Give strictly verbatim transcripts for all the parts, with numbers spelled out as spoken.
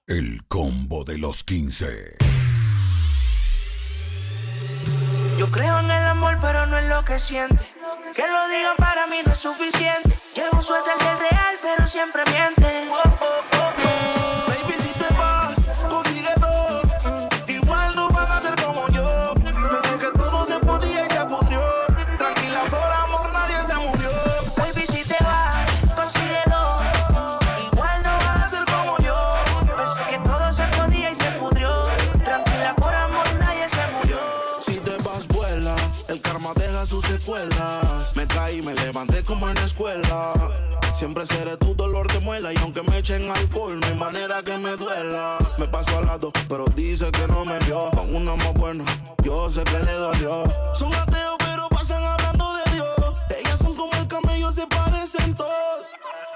El combo de los quince. Yo creo en el amor, pero no en lo que siente. Que lo digan para mí no es suficiente. Llevo un suéter del real, pero siempre miente. Oh, oh, oh, oh. Baby, si te vas, consigue dos. Igual no van a ser como yo. Pensé que todo se podía y se pudrió. Tranquila, por amor, nadie te murió. Baby, si te vas, consigue dos. Igual no van a ser como yo. Pensé que todo se podía y se pudrió. Tranquila, por amor, nadie se murió. Si te vas, vuela. El karma deja sus secuelas. Me caí, me levanté como en la escuela. Siempre seré tu dolor de muela. Y aunque me echen alcohol, no hay manera que me duela. Me paso al lado, pero dice que no me vio. Con una más buena, yo sé que le dolió. Son ateos, pero pasan hablando de Dios. Ellas son como el camello, se parecen todos.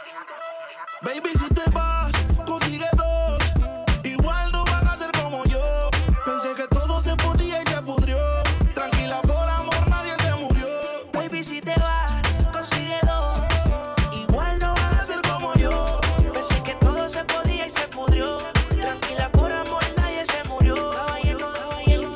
Baby, si te vas, consigue dos. Igual no van a ser como yo. Pensé que todo se podía y se pudrió. Tranquila, por amor, nadie se murió. Baby, si te vas, consigue dos. Igual no van a ser como yo. Pensé que todo se podía y se pudrió. Tranquila, por amor, nadie se murió. Caballero, caballero.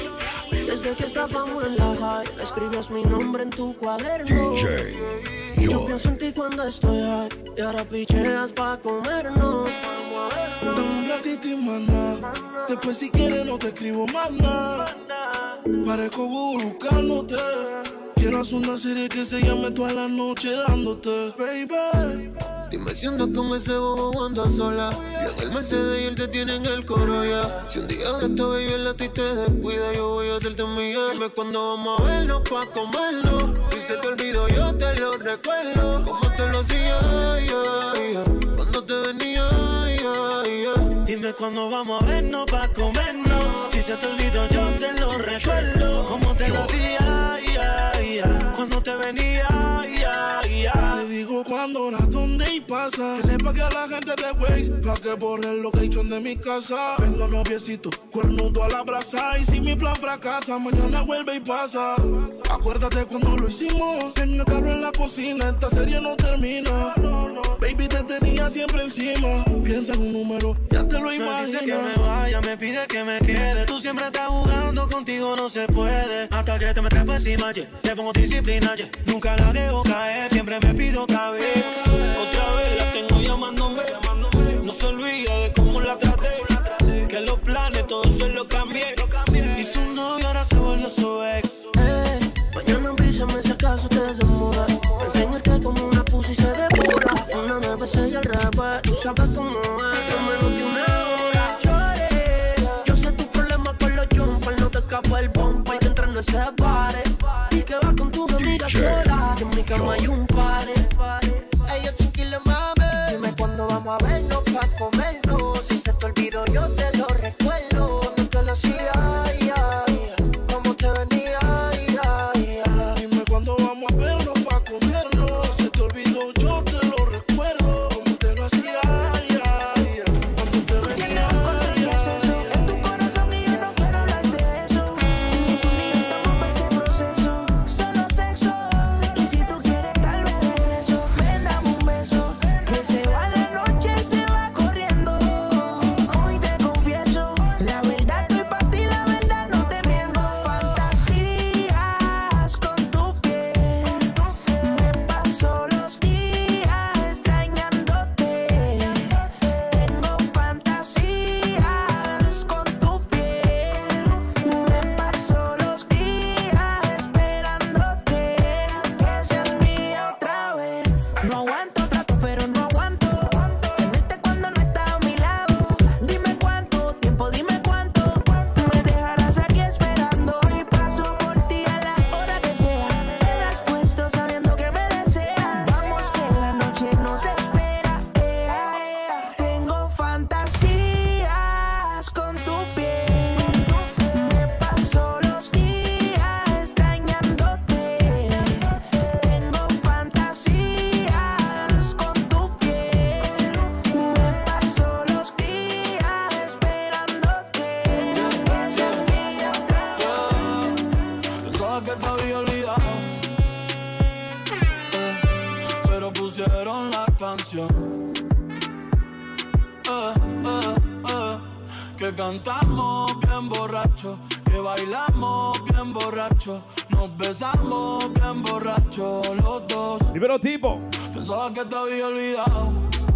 Desde que estábamos en la high, escribías mi nombre en tu cuaderno. D J Yo Joy. pienso en ti cuando estoy high. Y ahora picheas pa' comernos. Dame un ratito y maná. Después si quieres no te escribo más nada. Parezco Google buscándote. Quiero hacer una serie que se llame toda la noche dándote, baby. Dime si andas con ese bobo o andas sola. Yo en el Mercedes y él te tiene en el Corolla. Si un día de esta baby él a ti te descuida, yo voy a hacerte mía. Dime cuándo vamos a vernos pa' comernos. Si se te olvidó yo te lo recuerdo. Como te lo hacía, yeah, yeah. Cuando te venía, yeah, yeah. Dime cuándo vamos a vernos pa' comernos. Si se te olvidó yo te lo recuerdo. Como te lo hacía, yeah, yeah. Cuando te venía, yeah, yeah. Te digo cuándo, hora, dónde y pasa. Que le pague a la gente de Waze pa' que borre el location de mi casa. Vendo noviecito, cuernudo a la brasa. Y si mi plan fracasa, mañana vuelve y pasa. Acuérdate cuando lo hicimos. En el carro, en la cocina, esta serie no termina. Baby, te tenía siempre encima. Piensa en un número, ya te lo Me imaginas. dice que me vaya, me pide que me quede. Tú siempre estás jugando, contigo no se puede. Hasta que te me trepo encima, yeah. Te pongo disciplina, yeah. Nunca la dejo caer, siempre me pido caber. Otra vez la tengo llamándome. No se olvida de cómo la traté. Que los planes, todo se lo cambié. Y su novio ahora se volvió su ex. Hey, mañana avísame si acaso te demora. Enseñarte como una pussy se devora. Una me besé y al rap, tú sabes cómo es. No menos de una hora. Lloré. Yo sé tu problema con los jumpers. No te escapa el bumper que entra no se pare. Y que va con tus amigas sola. Que en mi cama hay un pare. Ay, yo tranquila, mami. Dime cuándo vamos a vernos pa' comernos. Si se te olvidó yo te lo recuerdo. Cuando te lo hacía, yeah, yeah. Como te venía, yeah, yeah. Dime cuándo vamos a vernos pa' comernos. Si se te olvidó yo te lo recuerdo. Como te lo hacía, yeah, yeah. Cuando te venía, yeah. En tu corazón y yo no quiero hablar de eso. Ni tú ni yo estamos pa' ese proceso. Solo sexo. Y si tú quieres tal vez regreso. Ven, dame un beso. Que se va la noche, se va corriendo. Hoy te confieso. La verdad estoy pa' ti, la verdad no te miento. Fantasías con tu piel. Me paso los días extrañándote. Tengo fantasías con tu piel. Me paso los días esperándote. Que seas mía otra vez. No aguanto trato, pero no aguanto tenerte cuando no estás a mi lado. Dime cuánto tiempo, dime cuánto me dejarás aquí esperando. Y paso por ti a la hora que sea. Te das puesto sabiendo que me deseas. Vamos que la noche nos espera. Ea, ea. Tengo fantasías con tu piel. Me paso los días extrañándote. Tengo fantasías con tu piel. Me paso los días esperándote. Que seas mía otra vez. Pensaba que te había olvidado, eh, pero pusieron la canción. Eh, eh, Que cantamos bien borracho, que bailamos bien borracho, nos besamos bien borracho los dos. Dímelo, tipo. Pensaba que te había olvidado.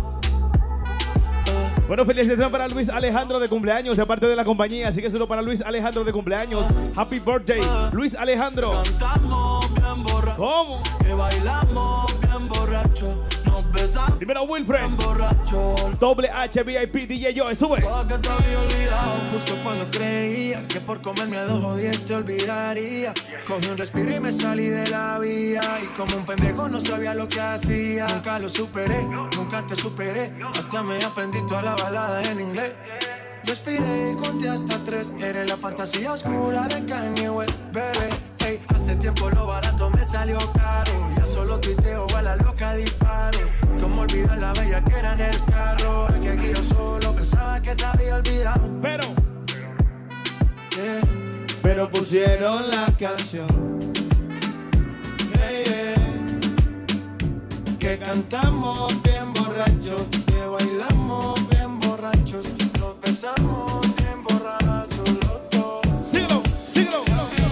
Eh. Bueno, felicitaciones para Luis Alejandro de cumpleaños de parte de la compañía. Así que solo para Luis Alejandro de cumpleaños. Happy birthday, Luis Alejandro. Cantamos bien borracho. ¿Cómo? Que bailamos bien borracho, nos besamos. Dímelo, Wilfred. Bien borracho. Doble H V I P D J Joe, sube. Pensaba que te había olvidado. Justo cuando creía que por comerme a dos o diez te olvidaría, cogí un respiro y me salí de la vía. Y como un pendejo no sabía lo que hacía. Nunca lo superé, nunca te superé. Hasta me aprendí toda la balada en inglés. Respiré y conté hasta tres. Eres la fantasía oscura de Kanye West, bebé. Hey, hace tiempo lo barato me salió caro. Ya solo tuiteo a la loca disparo. Como olvidar la bella que era en el carro. El que guió solo pensaba que te había olvidado. Pero, yeah. Pero pusieron la canción, yeah, yeah. Que cantamos bien borrachos, que bailamos bien borrachos, nos besamos bien borrachos los dos. síguelo, síguelo.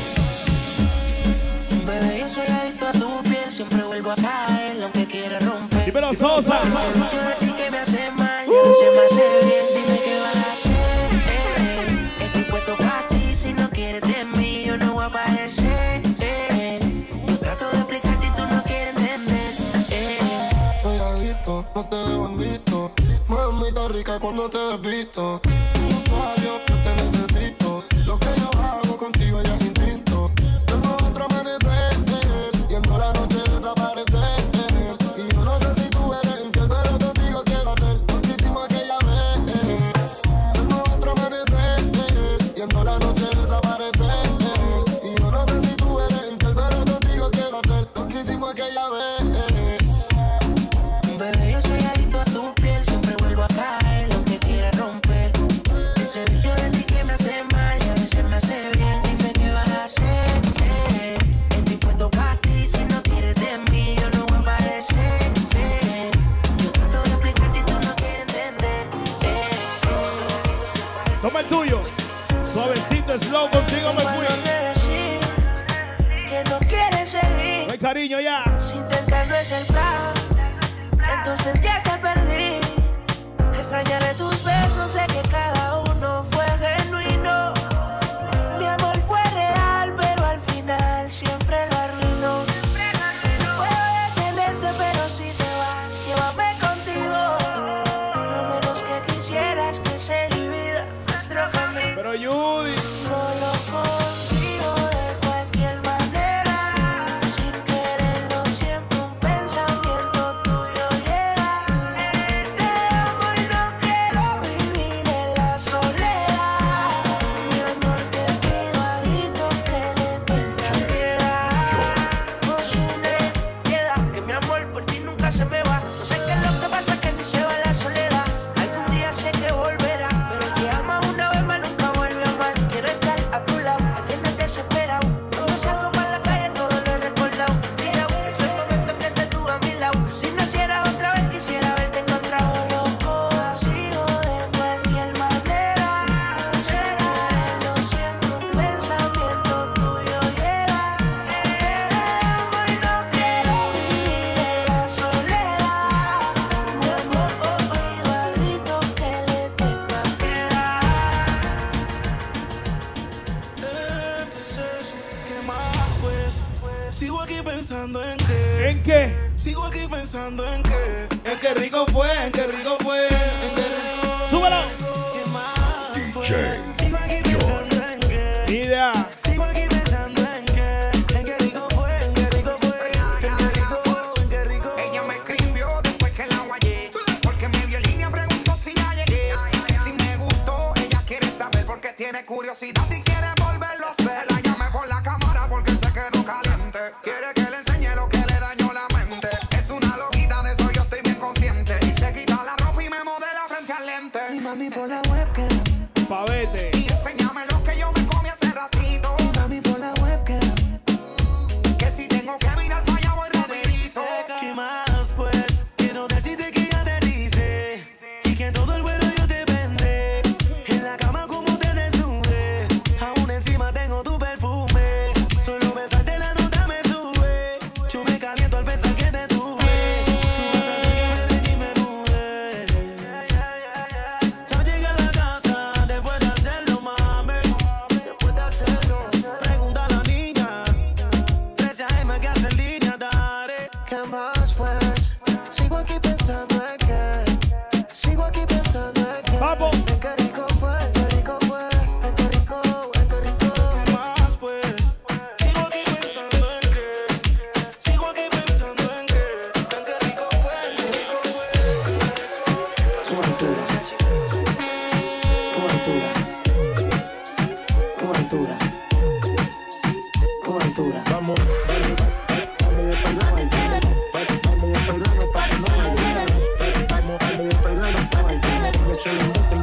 Bebé, yo soy adicto a tu piel, siempre vuelvo a caer, aunque quiera romper. Dímelo, Sosa. Soy de ti que me hace mal, y a veces me hace bien, dime qué vas a hacer. Eh, estoy puesto para ti, si no quieres de mí, yo no voy a aparecer. Eh, yo trato de explicarte y tú no quieres entender. Eh, Soy adicto, no te dejo en visto. Mamita rica cuando te despisto. Usuario, yo te necesito. Lo que yo hago contigo ya es instinto. Tengo otro amanecer, viendo la noche desaparecer. Y yo no sé si tú eres infiel, pero contigo quiero hacer lo que hicimos aquella vez. Tengo otro amanecer, viendo la noche desaparecer. Y yo no sé si tú eres infiel, pero contigo quiero hacer lo que hicimos aquella vez. Bebé, yo soy adicto a tu piel, siempre vuelvo a caer, aunque quiera romper. Ese vicio de ti que me hace mal y a veces me hace bien, dime qué vas a hacer. Eh, estoy puesto para ti, si no quieres de mí, yo no voy a aparecer. Eh, yo trato de explicarte y tú no quieres entender. Eh, Toma el tuyo. Suavecito, slow, contigo me fui. decir que no quieres seguir. No hay cariño ya. Si intentar no es el plan, entonces ya te perdí. Extrañaré tus besos, sé que cada uno fue genuino. Mi amor fue real, pero al final siempre lo arruinó. Puedo detenerte, pero si te vas, llévame contigo. A menos que quisieras que se divida nuestro camino. Pero Judy. No lo consigo de cualquier manera. Sin quererlo, siempre un pensamiento tuyo llega. Te amo y no quiero vivir en la soledad. Mi amor, te pido a gritos que le tengas piedad. Nos une piedad, que mi amor por ti nunca se me va. No sé qué es lo que pasa, que ni se va la soledad. Algún día sé que volverá, pero el que ama una vez más nunca vuelve a amar. Quiero estar a tu lado, me tienes desesperado. Cuando salgo para la calle todo lo he recordado. Mira, es el momento que te tuve a mi lado. Si nacieras otra vez quisiera verte encontrado. Lo consigo de cualquier manera. Será siempre un pensamiento tuyo llega. Te amo y no quiero vivir en la soledad. Mi amor, oh, pido a gritos que le tengas piedad. Entonces, ¿qué más pues? Sigo aquí pensando en que, ¿En qué? sigo aquí pensando en que, En qué rico fue, en qué rico fue, en qué rico. ¡Súbelo! ¿qué más pues? D J Sigo aquí pensando en que, Ni idea. sigo aquí pensando en que, en qué rico fue, en qué rico fue, en qué rico, en qué rico. Ella me escribió después que la guayé, porque me vio en línea, preguntó si ya llegué, que si me gustó, ella quiere saber porque tiene curiosidad y quiere volverlo a hacer. La llamé por la cámara porque se quedó caliente, quiere que le enseñe lo que le dañó la mente. Es una loquita, de eso yo estoy bien consciente, y se quita la ropa y me modela frente al lente. Y mami por la webcam, Pavete. Y enséñame lo que yo me comí hace ratito, y mami por la webcam. que si tengo que mirar para allá voy rapidito. ¿Qué más pues? Quiero decirte que ya te dice, y que todo el vuelo yo te vendré. En la cama con altura. Con altura. Con altura. Vamos, vamos, vamos de pairano. Vamos de pairano para que no haya. Vamos, vamos de pairano para que no se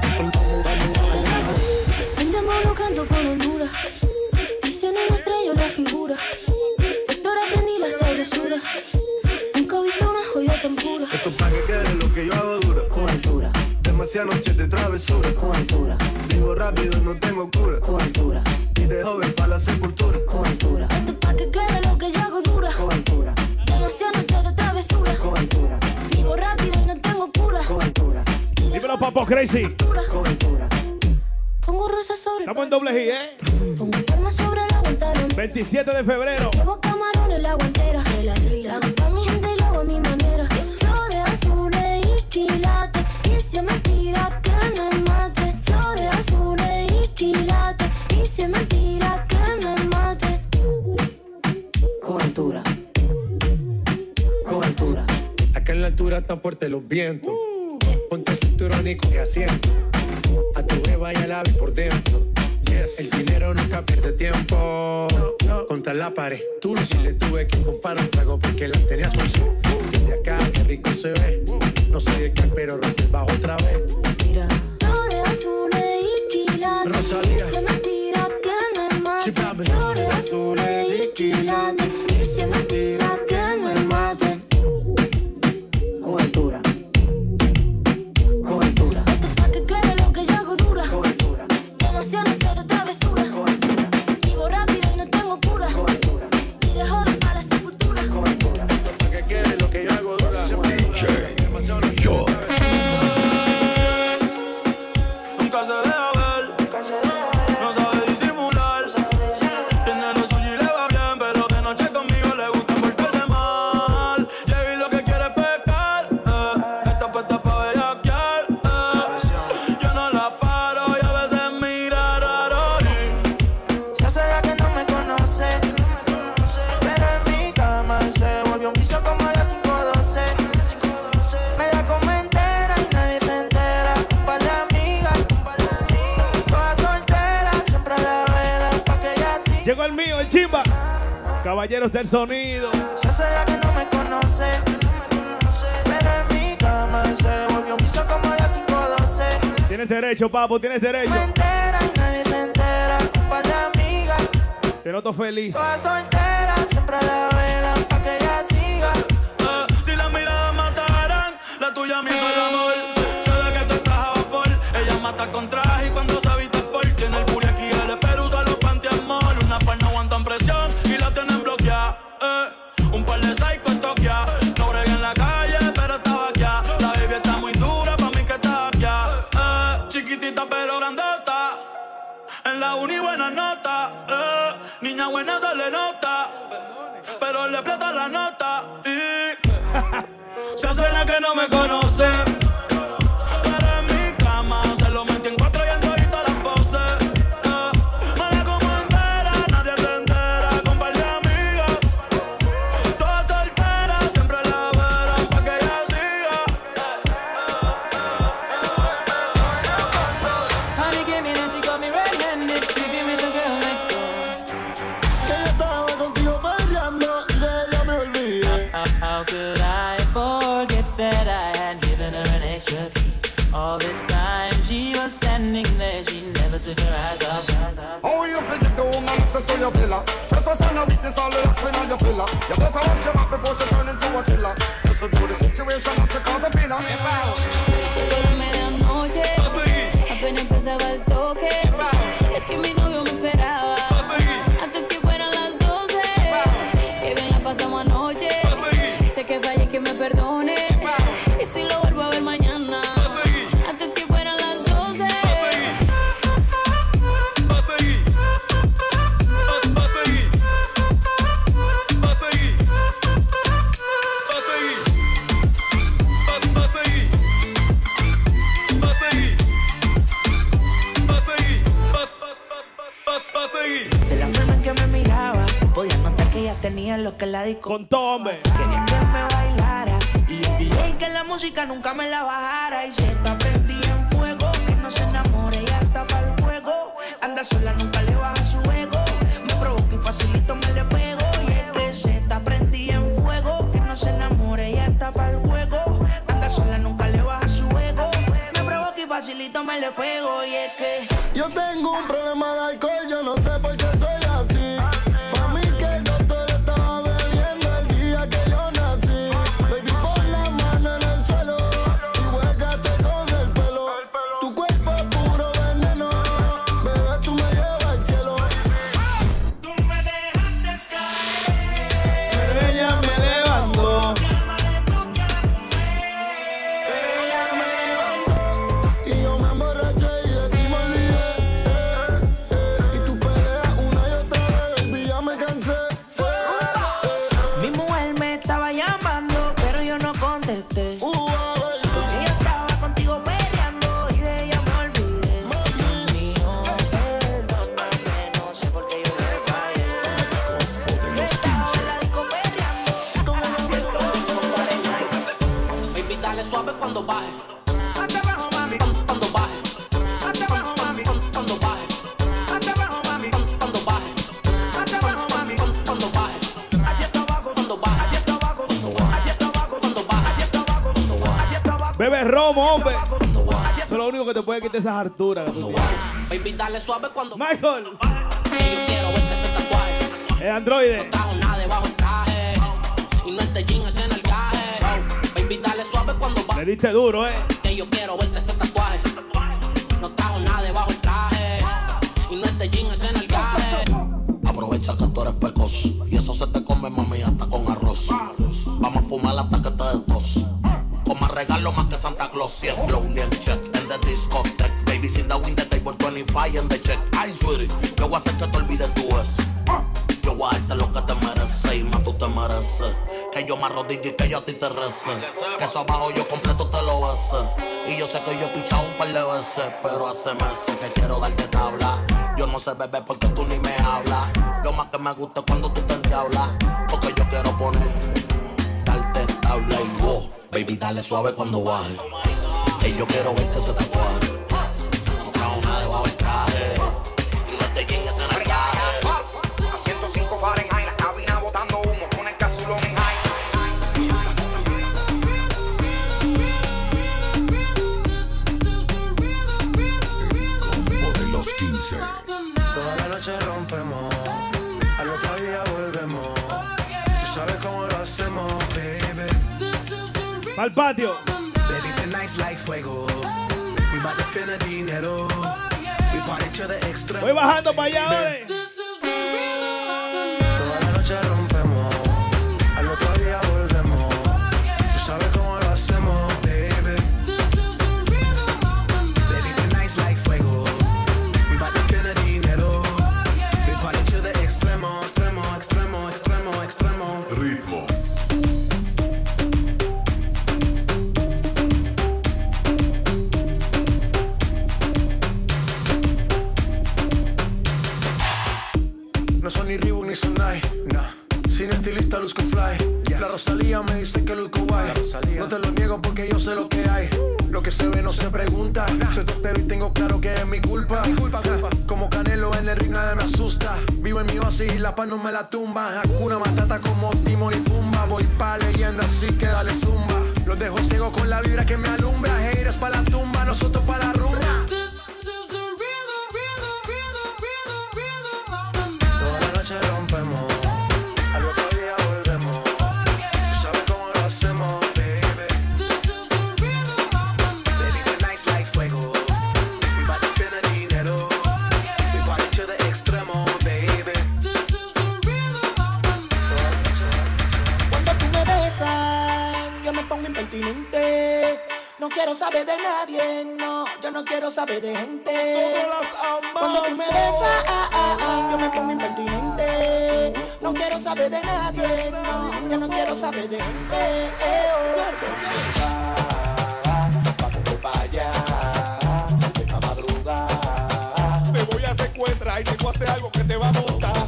Andamos canto con Honduras. Dicen una estrella la figura. Héctor aprendí la sabrosura. Nunca he visto una joya tan pura. Esto pa' que quede lo que yo hago dura. Con altura. Demasiadas noches de travesura. Con altura. Vivo rápido, no tengo cura. Con altura. Y de joven pa' la sepultura. Con altura. Esto pa' que quede lo que yo hago dura. Con altura. Demasiadas noches de travesura. Con altura. Vivo rápido y no tengo cura. Con altura. Dímelo, Papo Crazy. Con altura. Pongo rosas sobre. Estamos en doble G, ¿eh? Pongo palmas sobre la guantera. veintisiete de febrero. Llevo camarones la guantera. La hago pa' mi gente y lo hago a mi manera. Flores azules y quilates. Y si es mentira que me mate. Flores azules y quilates. Y si es mentira que me mate. Con altura. Con altura. Acá en la altura están fuertes los vientos. Ponte el cinturón y coge asiento. A tu jeva y al ave por dentro. Yes. El dinero nunca pierde tiempo. No. Contra la pared. Tú no si le tuve que comprar un trago porque la tenías con su. De acá, qué rico se ve. No sé de qué, pero rompe el bajo otra vez. Mira. Flores azules y quilates. Rosalía. Y si es mentira que me mate. Sí, papi. Flores azules y quilates. Y si es mentira que me mate. Con altura. Con altura. Esto pa' que quede lo que yo hago dura. Con altura. Demasiadas noches de travesura. Con altura. Vivo rápido y no tengo cura. Con altura. Y de joven para la sepultura. Con altura. Pa' que quede lo que yo hago dura. Yo. Nunca se deja ver, no sabe disimular. Tiene lo suyo y le va bien, pero de noche conmigo le gusta portarse mal. Llegué lo que quiere es pecar, eh. Esta puesta pa' bellaquear, eh. Yo no la paro y a veces mira raro. Se hace la que no me conoce, pero en mi cama se volvió un vicio como a las cinco doce. Me la como entera y nadie se entera. Un par de amigas, todas solteras, siempre a la vela, pa' que ella sí. Llegó el mío, el chimba. Caballeros del sonido. Se hace la que no me conoce, pero en mi cama se volvió un vicio como a las cinco doce. Tienes derecho, papo, tienes derecho. Me entera y nadie se entera. Un par de amigas, Te noto feliz. todas solteras, siempre a la vela, pa' que ella siga. Eh, si las miradas mataran, la tuya misma el amor. Se ve que tú estás a vapor. Ella mata con traje y cuando se viste por. Tiene el puri aquí, el espero usa los pantiamol. Una par no aguantan presión y la tienen bloqueada. Eh, un par de psycho en Tokia. No bregué en la calle, pero estaba aquí. La baby está muy dura, pa' mí que está aquí. Eh, chiquitita pero grandota. En la uni buena nota. Eh, niña buena se le nota. Pero le aprieta la nota y se hace la que no me conoce. Pero en mi cama se lo metí en cuatro y en todita las poses. Eh, me la como entera, nadie se entera. Con par de amigas, todas solteras, siempre la verán pa' que ella siga. Honey came in and she got me red-handed, creeping with the girl next door. Que yo estaba contigo peleando y de ella me olvidé. How, how could I forget that I had given her an extra key? All this time she was standing there, she never took her eyes off. How you forget the woman access to your villa? Trespass and a witness all the clean on your pillar. You better watch your back before she turn into a killer. Listen to the situation that you call the pillar. Llegó la medianoche, apenas empezaba el toque. Es que mi novio me esperaba antes que fueran las doce. Que bien la pasamos anoche. Sé que vaya y que me perdone. Y si lo vuelvo a ver mañana, antes que fueran las doce. De la forma en que me miraba, podía notar que ella tenía lo que la disco. Con todo, hombre. Quería que me bailara y el D J que la música nunca me la bajara. Y se está prendida en fuego, que no se enamore, ya está para más le pego y es que yo tengo un problema de alcohol, yo no sé por qué soy así. Pa' mí que el doctor estaba bebiendo el día que yo nací. Baby, pon la mano en el suelo y huélgate con el pelo. Tu cuerpo es puro veneno, bebé, tú me llevas al cielo. Tú me dejaste caer, Pero ella me levantó. Ella me levantó y yo me emborraché y de ti me olvidé. Eh, eh, y tú peleas una y otra vez, baby, ya me cansé. Eh, eh. mi mujer me estaba llamando, pero yo no contesté. Uh, ah, baby. Porque yo estaba contigo peleando y de ella me olvidé. Mío, perdóname, no sé por qué yo le fallé. Yo estaba en la disco peleando con una Baby, dale suave cuando baje. Cuando baje. Cuando baje. Cuando baje. Cuando baje. Hacia abajo, cuando baje. Hacia abajo, cuando baje. Hacia abajo, cuando baje. Hacia abajo, cuando baje. Hacia abajo. Bebe romo, hombre. Eso es lo único que te puede quitar esas harturas que tú tienes. Baby, dale suave cuando Michael, yo quiero verte ese tatuaje. el androide. No trajo nada debajo el traje. Y no este jean es en el gaje. Baby, dale suave cuando Le baje. diste duro, eh. Que yo quiero verte ese tatuaje. No trajo nada debajo el traje. Y no este jean es en el gaje. Aprovecha que tú eres pecoso y eso se te come, mami, hasta con arroz. Vamos a fumar hasta que te des tos. Con más regalo más que Santa Claus. Y es slowly en check en the discotheque. Baby, sin the wind the table veinticinco en the check. Ay, sweetie, yo voy a hacer que te olvides tú es. Yo voy a darte lo que te mereces y más tú te mereces. Que yo me arrodille y que yo a ti te rece. Que eso abajo yo completo te lo bese. Y yo sé que yo he pichado un par de veces, pero hace meses que quiero darte tabla. Yo no sé beber porque tú ni me hablas. Lo más que me gusta es cuando tú te endiablas. Porque yo quiero poner, darte tabla y wow. Baby, dale suave cuando baje. Que yo quiero verte ese tatuaje. No trajo nada debajo el traje. Y no te llegues en el traje. A ciento cinco Fahrenheit, la cabina botando humo con el casulón en high. Combo de los quince. Toda la noche rompemos, al otro día volvemos. Tú sabes cómo lo hacemos, baby. Al patio. Baby, tonight's like fuego. We bout to spend the dinero. We party to the extremo. Voy bajando para allá, oye. Toda la noche rompemos, al otro día volvemos. Tú sabes cómo lo hacemos, baby. Baby, tonight's like fuego. We bout to spend the dinero. We party to the extremo, extremo, extremo, extremo, extremo. Ritmo. No son ni Reebok ni Sonai, nah. Sin estilista luzco fly. Yes. La Rosalía me dice que luzco guay. No te lo niego porque yo sé lo que hay. Lo que se ve no se pregunta. Nah. Soy tostero y tengo claro que es mi culpa. Mi culpa, culpa. Como Canelo en el ring nadie me asusta. Vivo en mi oasis y la paz no me la tumba. Hakuna Matata como Timon y Pumba. Voy pa' leyenda así que dale zumba. Los dejo ciego con la vibra que me alumbra. Haters pa' la tumba, nosotros pa' la rumba. Toda la noche rompemos, al otro día volvemos. Tú sabes cómo lo hacemos, baby. Baby, tonight's like fuego. We bout to spend the dinero. We party to the extremo, baby. Cuando tú me besas, yo me pongo impertinente. No quiero saber de nadie, no, yo no quiero saber de gente. Cuando tú me besas, ah, ah, ah, yo me pongo impertinente. No quiero saber de nadie, no, yo no quiero saber de gente. Eh, Vamos para allá, deja madrugar. Te voy a secuestrar y te voy a hacer algo que te va a gustar.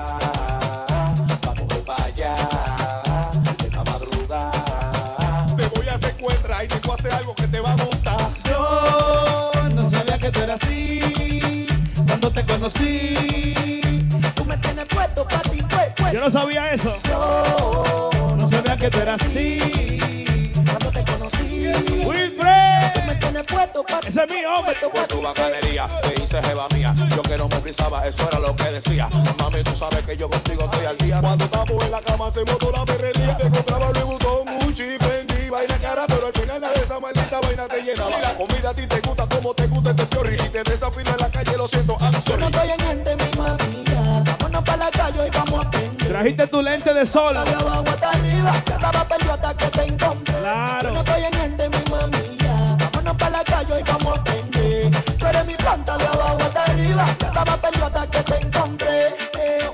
Vamos para allá, deja madrugar. Te voy a secuestrar y te voy a hacer algo que te va a gustar. Yo no sabía que tú eras así cuando te conocí. Tú me tienes puesto pa' ti, pues, pues. Yo no sabía eso. Yo No sabía que tú eras así cuando te conocí. Wilfred. Tú me tienes puesto pa' ti. Ese de mí, hombre. Por tu bacanería, te hice jeva mía. Yo que no me frisaba, eso era lo que decía. Mami, tú sabes que yo contigo estoy al día. Cuando estamos en la cama, hacemos toda la perrería. Te compraba Louis Vuitton, Gucci, Fendi, vaina cara, pero al final nada de esa maldita vaina te llenaba. Y la comida a ti te gusta como te gusta este piorri. Si te desafino en la calle, lo siento, I'm sorry. Yo no estoy en gente, mi mamilla. Vámonos para la calle y vamos a aprender. Trajiste tu lente de sol. De abajo hasta arriba, ya estaba perdido hasta que te encontré. Claro. Yo no estoy en gente, mi mamilla. Vámonos para la calle y vamos a aprender. Tú eres mi planta de abajo hasta arriba, ya estaba perdido hasta que te encontré. Eh.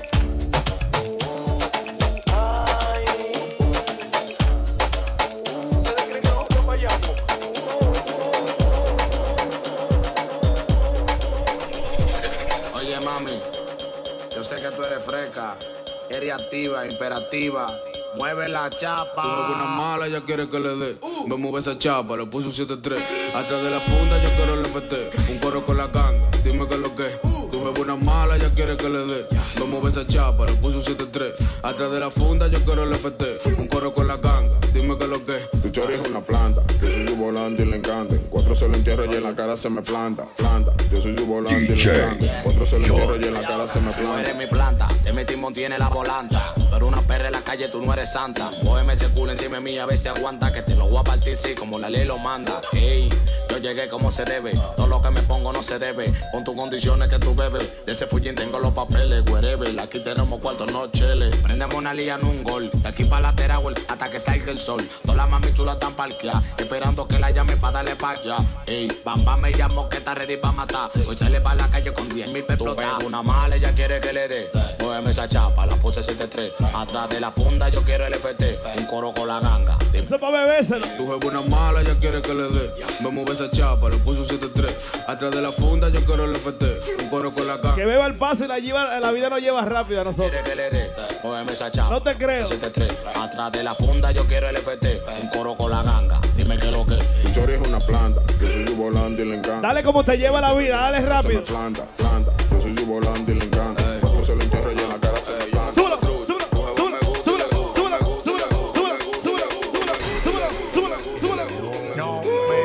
Oye, mami, yo sé que tú eres fresca, eres activa, imperativa. Mueve la chapa. Tú ves una mala, ella quiere que le dé. Me mueve esa chapa, le puso un siete tres. Atrás de la funda, yo quiero el F T. Un coro con la ganga, dime que lo que. Tú ves una mala, ella quiere que le dé. Me mueve esa chapa, le puso un siete tres. Atrás de la funda, yo quiero el F T. Un coro con la ganga, dime que lo que. Tu chori es una planta, yo soy su volante y le encanta. En cuatro se lo entierro y en la cara se me planta. Planta, yo soy su volante y le encanta. En cuatro se lo entierro y en la cara se me Tú planta. eres mi planta, te metimos tiene la volanta. Pero una perra en la calle, tú no eres santa. Cógeme ese culo encima de mí, a ver si aguanta. Que te lo voy a partir, sí, como la ley lo manda. Ey, yo llegué como se debe. Todo lo que me pongo no se debe. Con tus condiciones que tú bebes. De ese fullín tengo los papeles, wherever. Aquí tenemos cuartos, no cheles. Prendemos una liga en un gol. De aquí para la Teragüel hasta que salga el sol. Todas las mami chulas están parqueadas, esperando que la llame para darle pa' allá. Ey, bam bam me llamo que está ready pa' matar. Hoy sale pa' la calle con diez mil pesos. Una mala, ella quiere que le dé. Cógeme esa chapa, la puse siete tres. Atrás de la funda yo quiero el F T. Un coro con la ganga. Eso pa' bebéselo. Tú ves una mala, ella quiere que le dé. Me mueve esa chapa, le puso un siete tres. Atrás de la funda yo quiero el F T. Un coro con la ganga. Que beba el paso y la, lleva, la vida nos lleva rápido a nosotros. Quiere que le dé. Cógeme esa chapa. No te creo. siete tres. Atrás de la funda yo quiero el F T. Un coro con la ganga. Dime que lo que. Tu chori es una planta, yo soy su volante y le encanta. Dale como te lleva la vida, dale rápido. Se me planta, planta, yo soy su volante y le encanta. En cuatro se lo entierro y en la cara se me planta. Súbelo, súbelo, súbelo, súbelo, súbelo, súbelo, súbelo, súbelo, súbelo, súbelo, súbelo. No me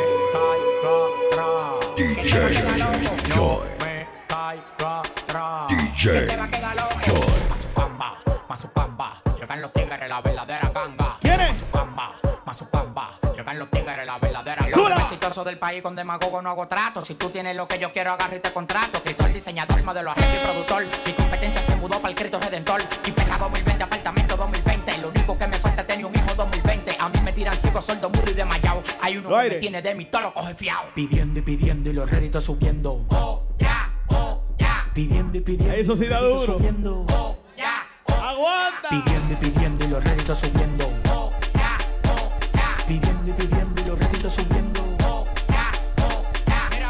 caiga atrás. D J Joy. Me caiga atrás. D J Joy. Mazucamba, Mazucamba, llegan los tigres, la verdadera ganga. ¿Quién es? Mazucamba, Mazucamba, llegan los tigres, la verdadera ganga. ¡Sura! Los exitosos del país con demagogo no hago trato. Si tú tienes lo que yo quiero, agarra y te contrato. Escritor, diseñador, modelo, agente y productor. Mi competencia se mudó para el Cristo Redentor. Y pega dos mil veinte, apartamento dos mil veinte. Lo único que me falta es tener un hijo dos mil veinte. A mí me tiran ciego, sordo, mudo y desmayado. Hay uno que me tiene de mí, todo lo coge fiao. Pidiendo y pidiendo y los réditos subiendo. Oh, ya, oh, ya. Pidiendo y pidiendo. Eso sí da duro. Subiendo. Oh, ya. Aguanta. Pidiendo y pidiendo y los réditos subiendo. Oh, ya, oh, ya. Pidiendo y pidiendo y los réditos subiendo. Oh, ya, oh, ya. Mira,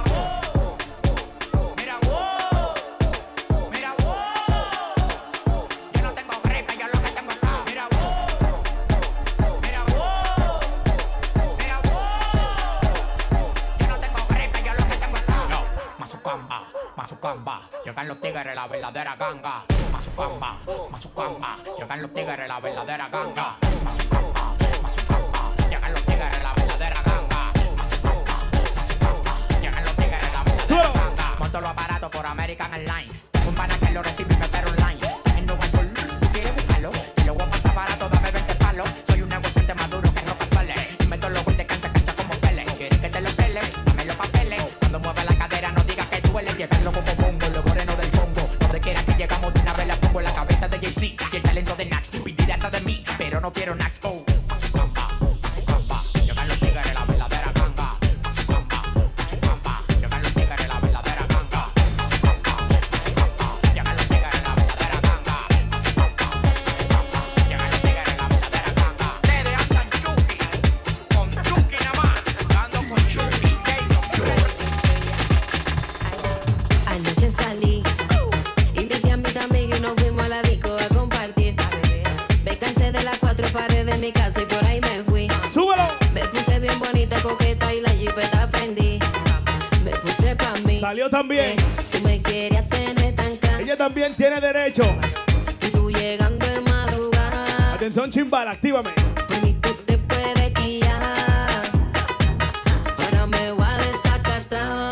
wow. Mira, wow. Mira, wow. Yo no tengo gripe, yo lo que tengo es acá. Mira, wow. Mira, wow. Mira, wow. Yo no tengo gripe, yo lo que tengo es acá. No, Mazucamba, Mazucamba, llegan los tigres, la verdadera ganga. Mazucamba, Mazucamba, llegan los tigres, la verdadera ganga. Mazucamba, Mazucamba, llegan los tigres, la verdadera ganga. Mazucamba, Mazucamba, llegan los tigres, la verdadera ganga. Monto los aparatos por American Airlines. Tengo un pana que lo recibe y me espera online. En Nueva York, ¿tú quieres buscarlo? Te lo voy a pasar barato, dame veinte palos. Soy un negociante maduro que roca actuales. Y meto los goles de cancha, cancha como Pele. ¿Quieres que te lo pele? Dame los papeles. Cuando mueve la cadera, no digas que duele. Llegarlo como bongo, los morenos del Congo. Donde quiera que llegamos de una vez la pongo en la cabeza de Jay-Z. Y el talento de Nax, pedir atrás de mí. Pero no quiero Nax, oh. Mazucamba, Mazucamba, llegan los tigres, la verdadera ganga. Mazucamba, Mazucamba, llegan los tigres, la verdadera ganga. Mazucamba, Mazucamba, llegan los tigres, la verdadera ganga. Mazucamba, Mazucamba, llegan los tigres, la verdadera ganga. Ustedes andan Chucky, con Chucky nada más, ando con Chucky. Anoche salí, invité a mis amigos y nos fuimos a la disco a compartir. Me cansé de las cuatro paredes de mi casa y por ahí me fui. ¡Súbelo! Me puse bien bonita, coqueta y la jipeta prendí. Me puse pa' mí. Salió también. Tú me querías tener tan cara. Ella también tiene derecho. Y tú llegando de madrugada. Atención, chimbal, actívame. Por mí tú te puedes guiar. Ahora me voy a desacatar.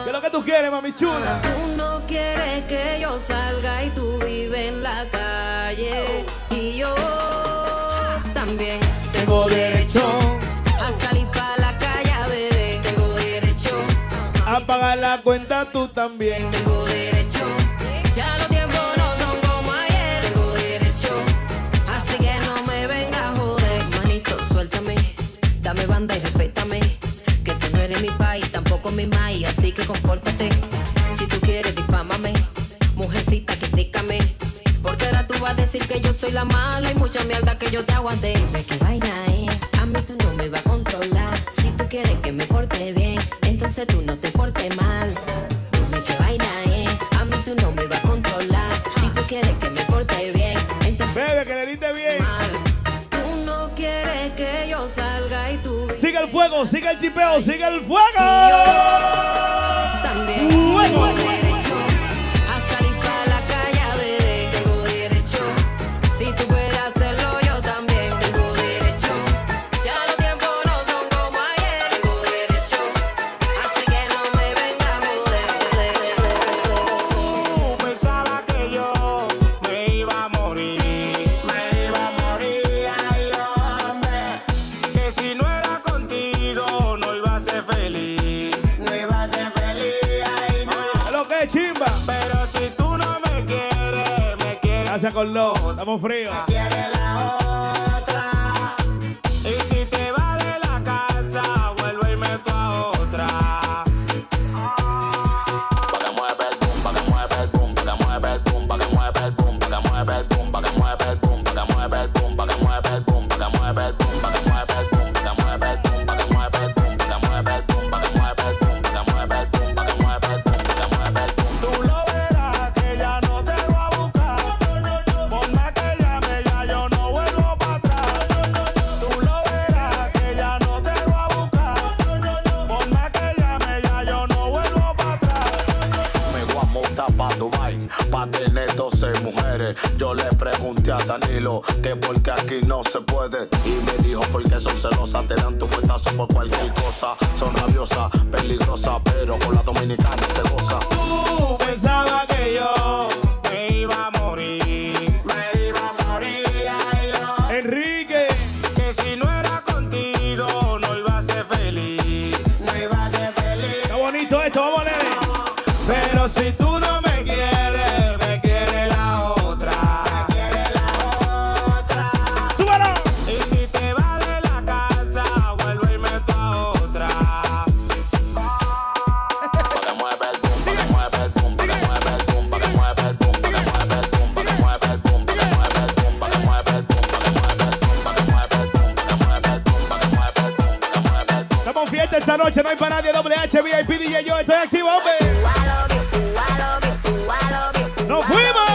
quieres, mami chula? Tú no quieres que yo salga y tú vives en la calle. Y yo también tengo derecho a salir para la calle, bebé. Tengo derecho a pagar la cuenta tú también. Tengo derecho. Ya los tiempos no son como ayer. Tengo derecho. Así que no me vengas a joder. Manito, suéltame. Dame banda y respétame. Que tú no eres mi país, tampoco mi maíz. Así que compórtate. Si tú quieres, difámame. Mujercita, critícame. Porque ahora tú vas a decir que yo soy la mala y mucha mierda que yo te aguanté. Dime qué vaina es. A mí tú no me vas a controlar. Si tú quieres que me porte bien, entonces tú no te portes mal. Dime qué vaina es. A mí tú no me vas a controlar. Si tú quieres que me porte bien, entonces bebe, que le diste bien. Mal. Tú no quieres que yo salga y tú. Sigue el fuego, sigue el chipeo, sigue el fuego. Y yo también fuego. Tengo derecho a salir para la calle, bebé. Tengo derecho. Si tú puedes hacerlo, yo también tengo derecho. Ya los tiempos no son como ayer. Tengo derecho. Así que no me vengas a joder. Tú pensabas que yo me iba a morir, me iba a morir, ay hombre, que si no era contigo no iba a ser feliz, no iba a ser feliz, ay no. Lo que es chimba. Pero si tú no me quieres, me quieres. Gracias con lo, estamos fríos. Quiere la otra. Y si te vas de la casa, vuelvo y meto a otra. Pa' que mueve el boom, pa' que mueve el boom, pa' que mueve el boom, pa' que mueve el boom, pa' que mueve el boom, pa' que mueve el boom, pa' que mueve el boom, pa' que mueve el boom, pa' que mueve el boom, pa' que mueve el boom, pa' que mueve el boom, pa' que mueve el boom, pa' que mueve el boom, pa' que mueve el boom, pa' que mueve el boom, pa' que mueve el boom, pa' que mueve el boom. Tú lo verás que ya no te voy a buscar. Por más que llame, ya yo no vuelvo para atrás. Tú lo verás que ya no te voy a buscar. Por más que llame, ya yo no vuelvo para atrás. Me voy a montar pa' Dubai, pa' tener doce mujeres. Yo le pregunté a Danilo que por qué aquí no se puede. Y me dijo porque son celosas, te dan tu fuetazo por cualquier cosa. Son rabiosas, peligrosas, pero con la dominicana se goza. Tú pensabas que yo me iba a morir, me iba a morir, ay, no. Enrique. Que si no era contigo no iba a ser feliz, no iba a ser feliz. Está bonito esto, vamos a leer. Pero si tú no me quieres, me quiere la otra. Me quiere la otra. ¡Súbelo! Y si te vas de la casa, vuelvo y meto a otra. Pa' que mueve el boom, pa' que mueve el boom, pa' que mueve el boom, pa' que mueve el boom, pa' que mueve el boom, pa' que mueve el boom, pa' que mueve el boom, pa' que mueve el boom, pa' que mueve el boom, pa' que mueve el boom, pa' que mueve el boom, pa' que mueve el boom, pa' que mueve el boom. Estamos en fiesta esta noche, no hay para nadie. Doble H, V I P, D J, yo estoy activo, hombre. ¡Nos fuimos!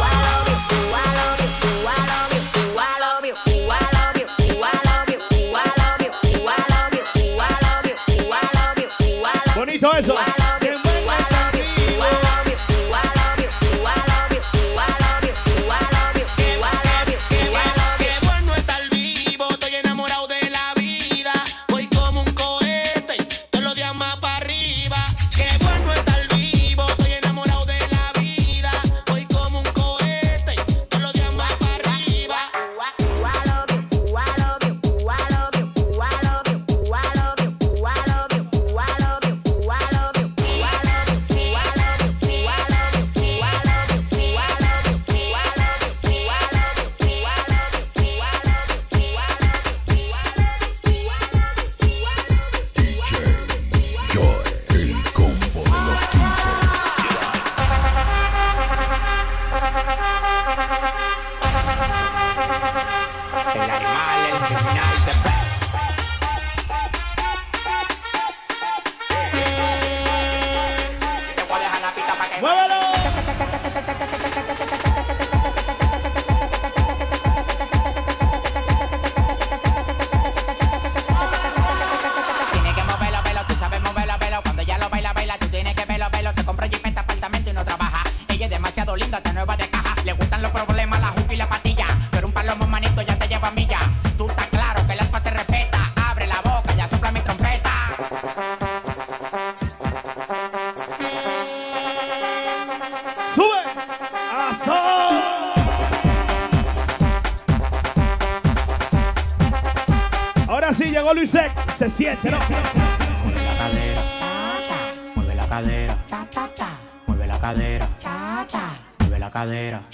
Bonito eso. Qué bueno estar vivo, estoy enamorado de la vida. Voy como un cohete, todos los días más para arriba. Qué bueno estar vivo, estoy enamorado de la vida. Voy como un cohete, todos los días más para arriba. Joy, el combo de los quince. El animal, el criminal, the best. Te voy a dejar la pista pa' que ¡Muévelo! Tienes que moverlo, velo, tú sabes moverlo, velo. Cuando ella lo baila, baila, tú tienes que verlo, velo. Se compra jipeta, apartamento y no trabaja. Ella es demasiado linda, está nueva de caja. Le gustan los problemas, la juca y la patilla. Pero un palomo manito ya te lleva a milla. Tú estás claro que el alfa se respeta. Abre la boca, ya sopla mi trompeta. pasó? Ahora sí llegó Luis Sec. Se siente, ¿no? Mueve la cadera, mueve la cadera, mueve la cadera, mueve la cadera.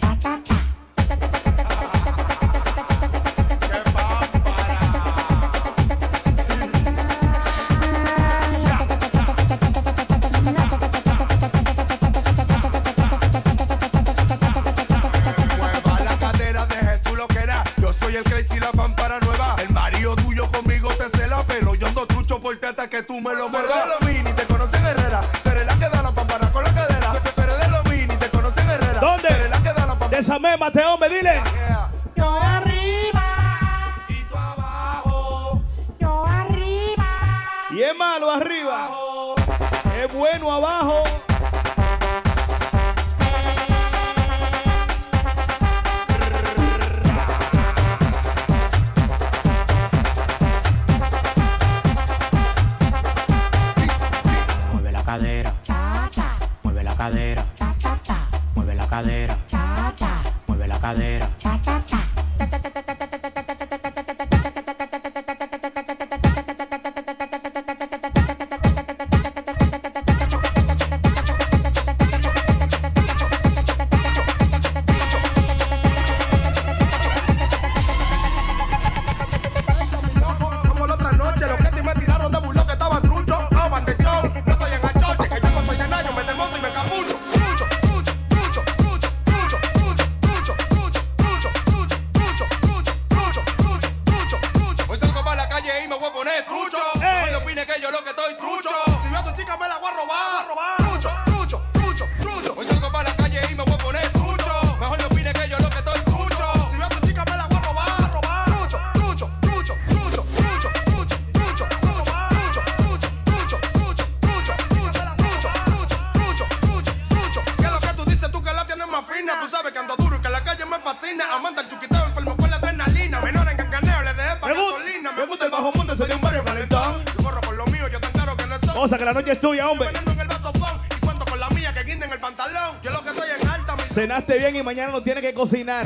Mueva la cadera de Jesús lo que era. Yo soy el crazy, la pampara nueva. El marido tuyo conmigo te cela, pero yo ando trucho por hasta que tú me lo muevas. Pero de lo mini te conocen Herrera. Pero la que da la pampara con la cadera. Pero de lo mini te conocen Herrera. ¿Dónde? Pero la que da la pampara. Desame, Mateo, me dile. Yo arriba y tú abajo. Yo arriba. Y es malo arriba. Es bueno abajo. Mueve la cadera, mueve la cadera, mueve la cadera, mueve la cadera. Como la otra noche, los que me tiraron de burlo que estaban truchos. No, van de yo, no estoy en achoche, que yo no soy de nada, yo me desmonto y me capucho. Trucho, trucho, trucho, trucho, trucho, trucho, trucho, trucho, trucho, trucho, trucho, trucho, trucho, trucho. Hoy salgo para la calle y me voy a poner trucho. No opines que yo lo que estoy trucho. Si veo a tu chica me la voy a robar. Trucho, trucho, trucho, trucho. Hoy salgo para la calle y me voy a poner trucho. Mejor no opines que yo lo que estoy trucho. Si veo a tu chica me la voy a robar. Trucho, trucho, trucho, trucho, trucho, trucho, trucho, trucho, trucho, trucho, trucho, trucho, trucho, trucho, trucho, trucho. ¿Qué es lo que tú dices tú que la tienes más fina? Tú sabes que ando duro y que la calle me fascina. Amanda el chuquiteo enfermo con la adrenalina. Menor en cancaneo le dejé para gasolina. Me gusta el bajo mundo, ese de un barrio calentón. Yo corro por lo mío, yo tan claro que no estoy. Cosa que la noche es tuya, hombre. En el vasofón y cuento con la mía que guinda en el pantalón. Yo lo que estoy en alta, mi Cenaste bien y mañana no tienes que cocinar.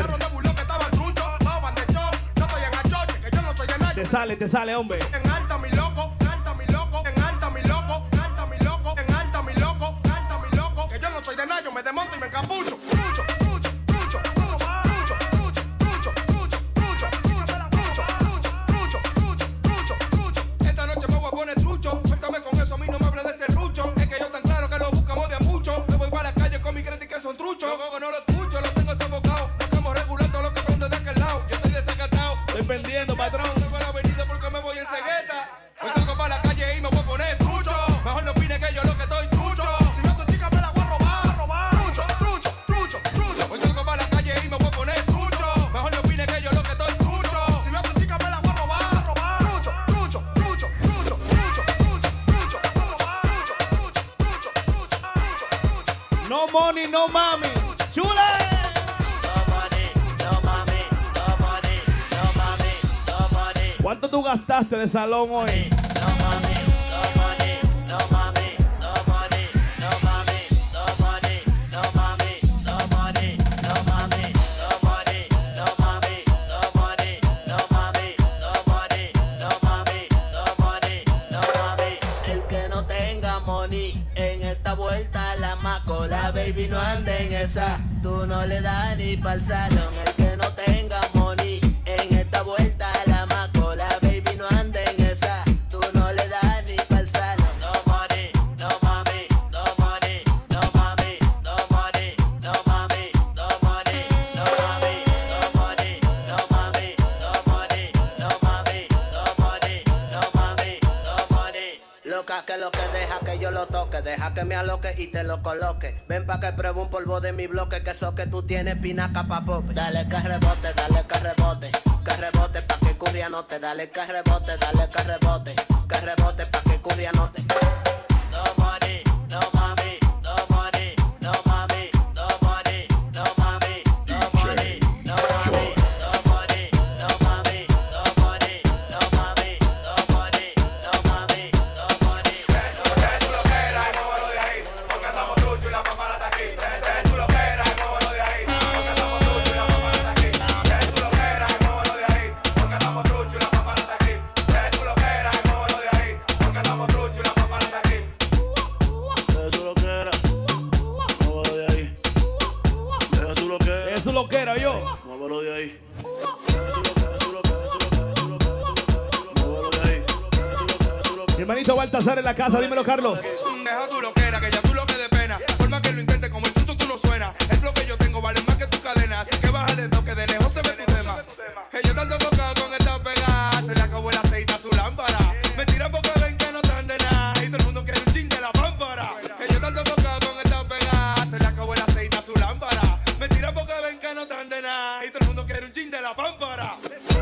Te sale, te sale, hombre. En alta, mi loco, en alta, mi loco, en alta, mi loco, en alta, mi loco, en alta, mi loco, en alta, mi loco. Que yo no soy de nada, yo me desmonto y me encapucho. Trucho, trucho, trucho, trucho, trucho, trucho, trucho, trucho, trucho, trucho, trucho, trucho, trucho, trucho. Esta noche me voy a poner trucho. Suéltame con eso, a mí no me hables de ese rucho. Es que yo tan claro que lo buscamos de a mucho. Me voy para la calle con mi crítica que son truchos. Yo no lo escucho, lo tengo sofocado. No estamos regulando lo que prende de aquel lado. Yo estoy desacatado. Estoy pendiendo, patrón. Salgo a la avenida porque me voy en cegueta. Hoy salgo para la calle y me voy a poner trucho. Mejor no opines que yo lo que estoy trucho. Si veo a tu chica me la voy a robar. Trucho, trucho, trucho, trucho. Hoy salgo para la calle y me voy a poner trucho. Mejor no opines que yo lo que estoy trucho. Si veo a tu chica me la voy a robar. Trucho, trucho, trucho, trucho, trucho, trucho, trucho, trucho, trucho. No money, no mami. ¡Chule! ¿Cuánto tú gastaste de salón hoy? El que no tenga money en esta vuelta a la macola, baby, no ande en esa. Tú no le das ni pa'l salón. El que no tenga money en esta vuelta a la macola, baby, no ande en esa. Tú no le das ni pa'l salón. No money, no mami, no money, no mami, no money, no mami, no money, no mami, no money, no mami, no money, no mami, no money, no mami, no money. Loca, que lo que deja que yo lo toque, deja que me aloque y te lo coloque. Ven pa' que pruebe un polvo de mi bloque, que eso que tú tienes pinaca pa' pop. Dale que rebote, dale que rebote, que rebote pa' que curria no te. Dale que rebote, dale que rebote, que rebote pa' que curria no te. No money, no mami, no money, no mami, no money, no mami, no money, no mami, no money, no mami, no money, no mami, no money, no mami, no money. Eso lo que era, muévelo de ahí, porque andamos trucho y la pampara está aquí. Eso lo que era, muévelo de ahí. lo que era yo. Muévelo de ahí. Mi hermanito Baltasar en la casa, dímelo, Carlos. Deja tu loquera, que ya tú lo que de pena. Por más que lo intentes, como el tuto tú no suena. El flow que yo tengo vale más que tu cadena. Así que bájale toque, de lejos se ve tu tema. Ellos están sofocados con esta pegada. Se le acabó el aceite a su lámpara. Me tiran porque ven que no están de nada. Y todo el mundo quiere un chin de la pámpara. Ellos están sofocados con esta pegada. Se le acabó el aceite a su lámpara. Me tiran porque ven que no están de nada. Y todo el mundo quiere un chin de la pámpara.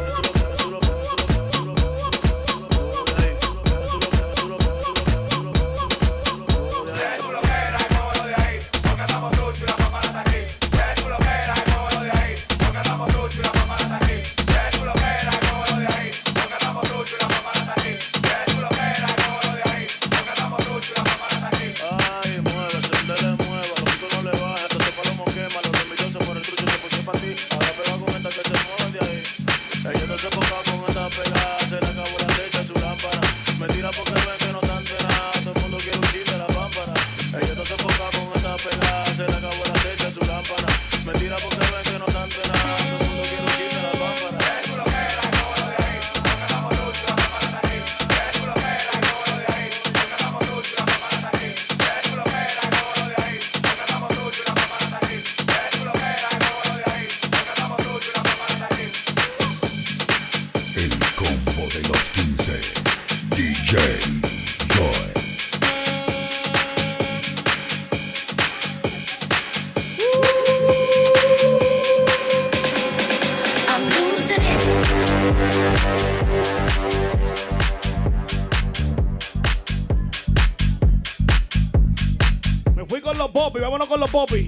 Vámonos con los popis.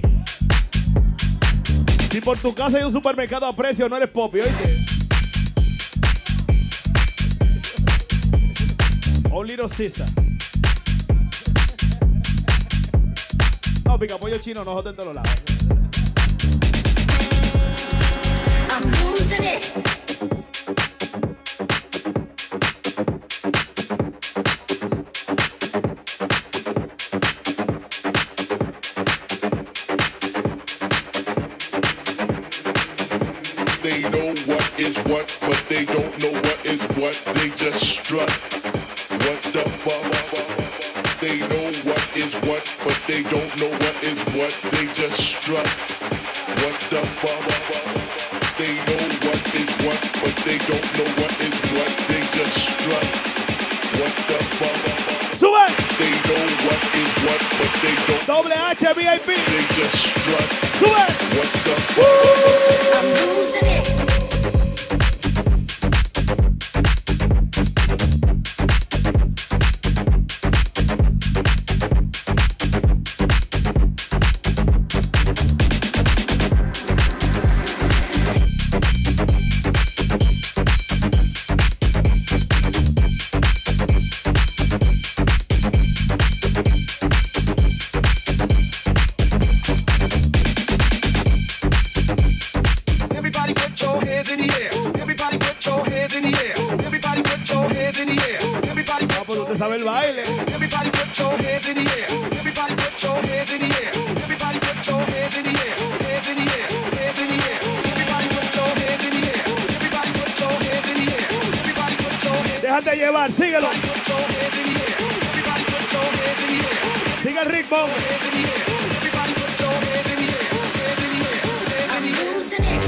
Si por tu casa hay un supermercado a precio, no eres popi, oíste. Oh, Little Caesar. No, pica pollo chino, no joden de los lados. I'm losing it. What, but they don't know what is what. They just strut. What the fuck? They know what is what, but they don't know what is what. They just strut. What the fuck? They know what is what, but they don't know what is what. They just strut. What the fuck? Sube. They know what is what, but they don't. Double H V I P. They just strut. Sube. What the fuck? I'm losing it. sabe el baile. Everybody put your hands in the air. Everybody put your hands in the air. Everybody put your hands in the air. Hands in the air. Hands in the air. Everybody put your hands in the air. Everybody put your hands in the air. Everybody put your hands. Déjate llevar, síguelo. Everybody put your hands in the air. Everybody put your hands in the air. Sigue el ritmo. Hands in the air. Everybody put your hands in the air. Hands in the air. Hands in the air. Losing it.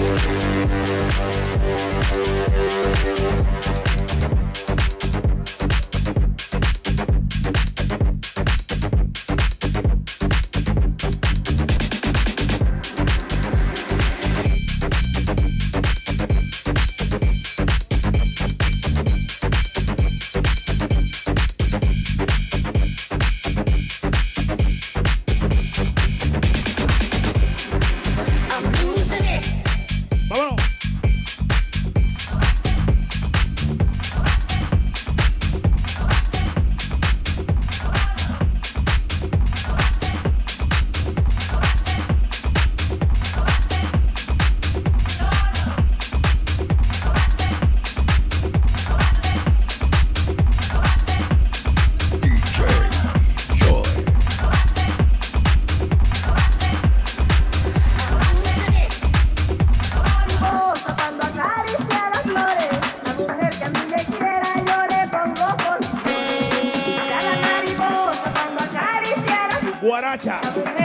borracha.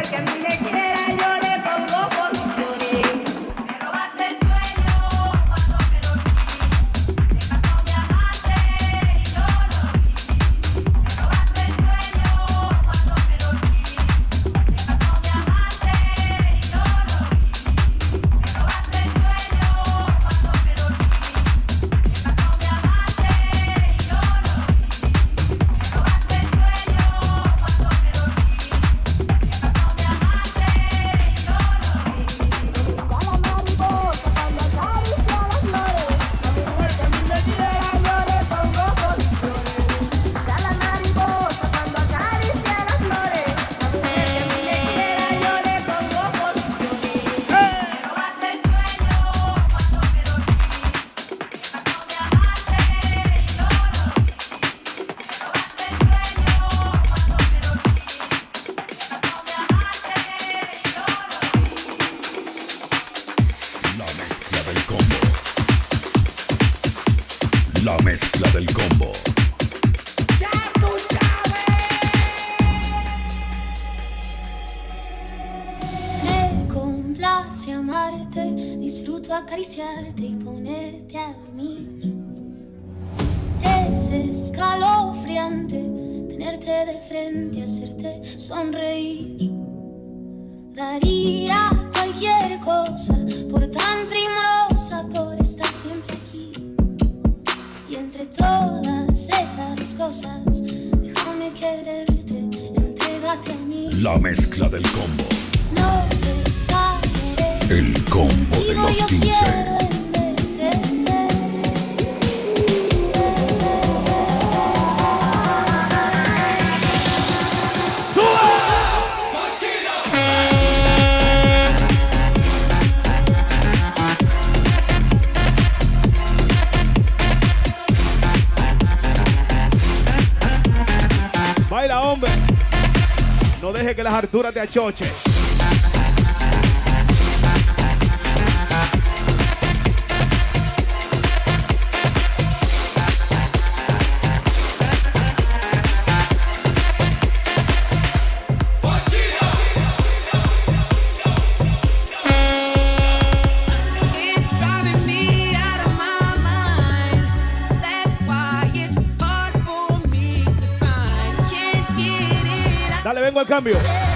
La mezcla del combo. Me complace amarte, disfruto acariciarte y ponerte a dormir. Es escalofriante tenerte de frente, hacerte sonreír. Daría cualquier cosa por tan primorosa, por estar siempre aquí. Y entre todas esas cosas, déjame quererte, entrégate a mí. La mezcla del combo. No te fallaré. El combo de Digo, los yo quince. quiero envejecer. Baila, hombre. No deje que las harturas te achochen. Dale, vengo al cambio.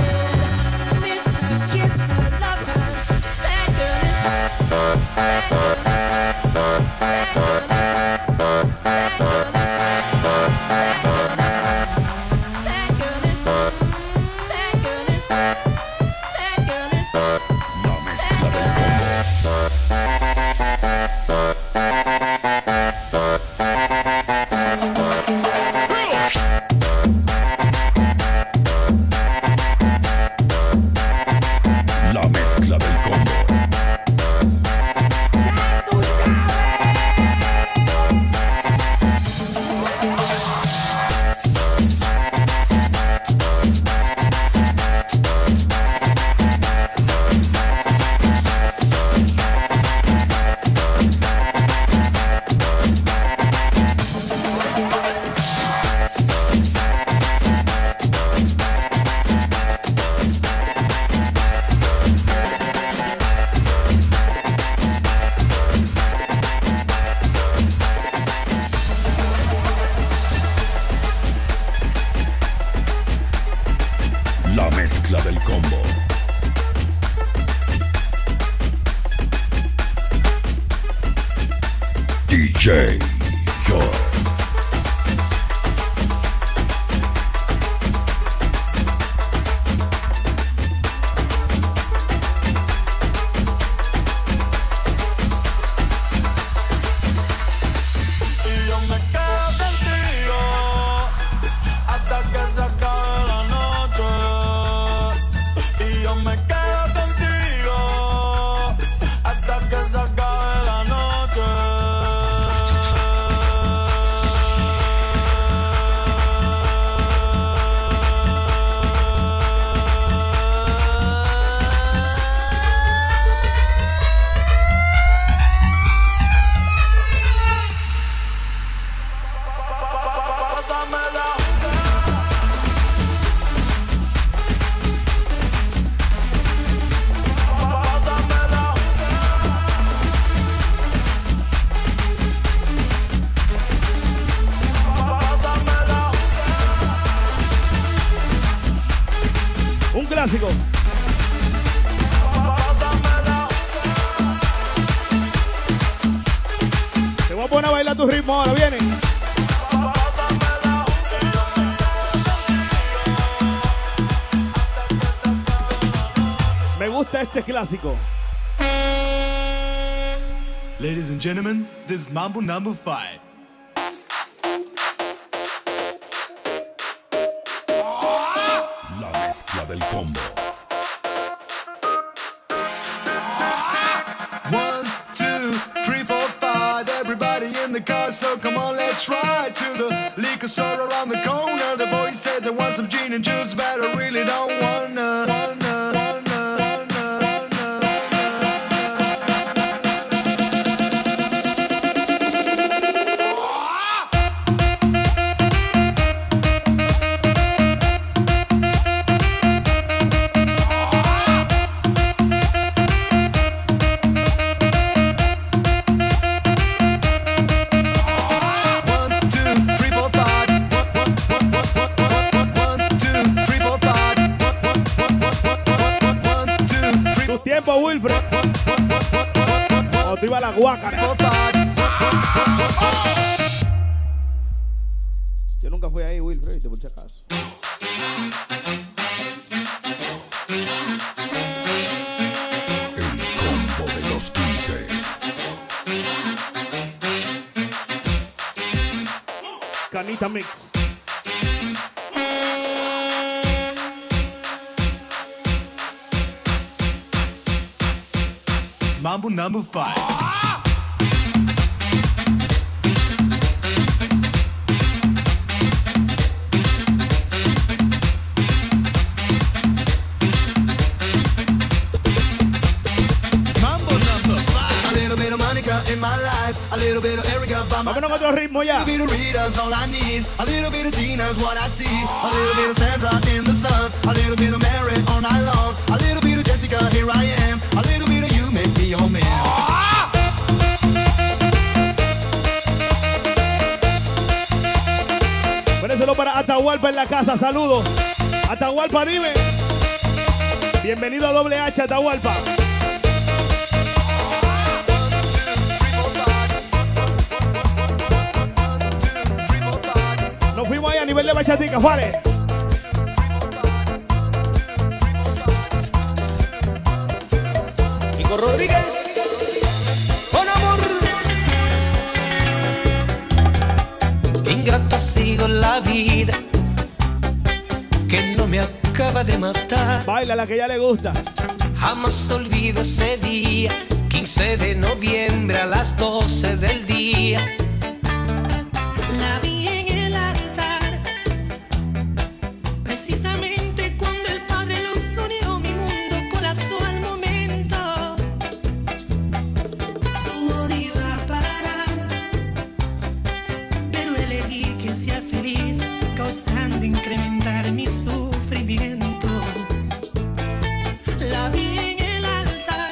La mezcla del combo. La mezcla del combo. D J Joy. Y yo me quedo contigo hasta que se acabe la noche. Y yo me quedo contigo hasta que se acabe la noche. Pega tu ritmo ahora, viene. Me gusta este clásico. Ladies and gentlemen, this is Mambo number five. La mezcla del combo. One, two, three, four, five. Everybody in the car, so come on, let's ride to the liquor store around the corner. The boy said they want some gin and juice, but I really don't wanna, wanna, wanna. Tiempo, Wilfred. O te iba la guácara. Yo nunca fui ahí, Wilfred, por si acaso. El combo de los quince. Canita Mix. Mambo number five. Mambo number five. A little bit of Monica in my life, a little bit of Erica by my Vámonos con otro ritmo ya. A little bit of Rita's all I need, a little bit of Tina's what I see, a little bit of Sandra in the sun, a little bit of Mary all night long, a little bit of Jessica, here I am, a little bit of you makes me your man. Ponérselo para Atahualpa en la casa, saludos. Atahualpa, dime. Bienvenido a Doble H, Atahualpa. Nos fuimos ahí a nivel de bachatica, vale. Kiko Rodríguez, con amor. Ingrata ha sido la vida que no me acaba de matar. Baila la que ya le gusta. Jamás olvido ese día, quince de noviembre a las doce del día. La vi en el altar, precisamente cuando el Padre los unió, mi mundo colapsó al momento. Su odio iba a parar, pero elegí que sea feliz, causando incrementar mi sufrimiento. La vi en el altar,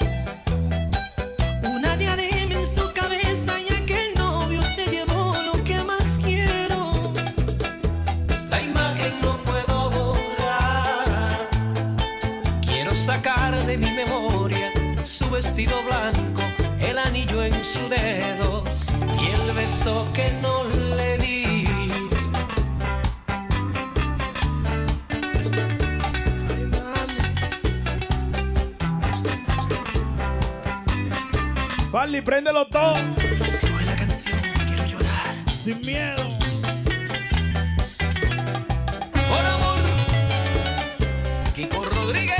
una diadema en su cabeza, y aquel novio se llevó lo que más quiero. La imagen no puedo borrar, quiero sacar de mi memoria su vestido blanco, el anillo en su dedo y el beso que no le di. Farley, préndelo todo. Soy la canción que quiero llorar. Sin miedo. Por amor, Kiko Rodríguez.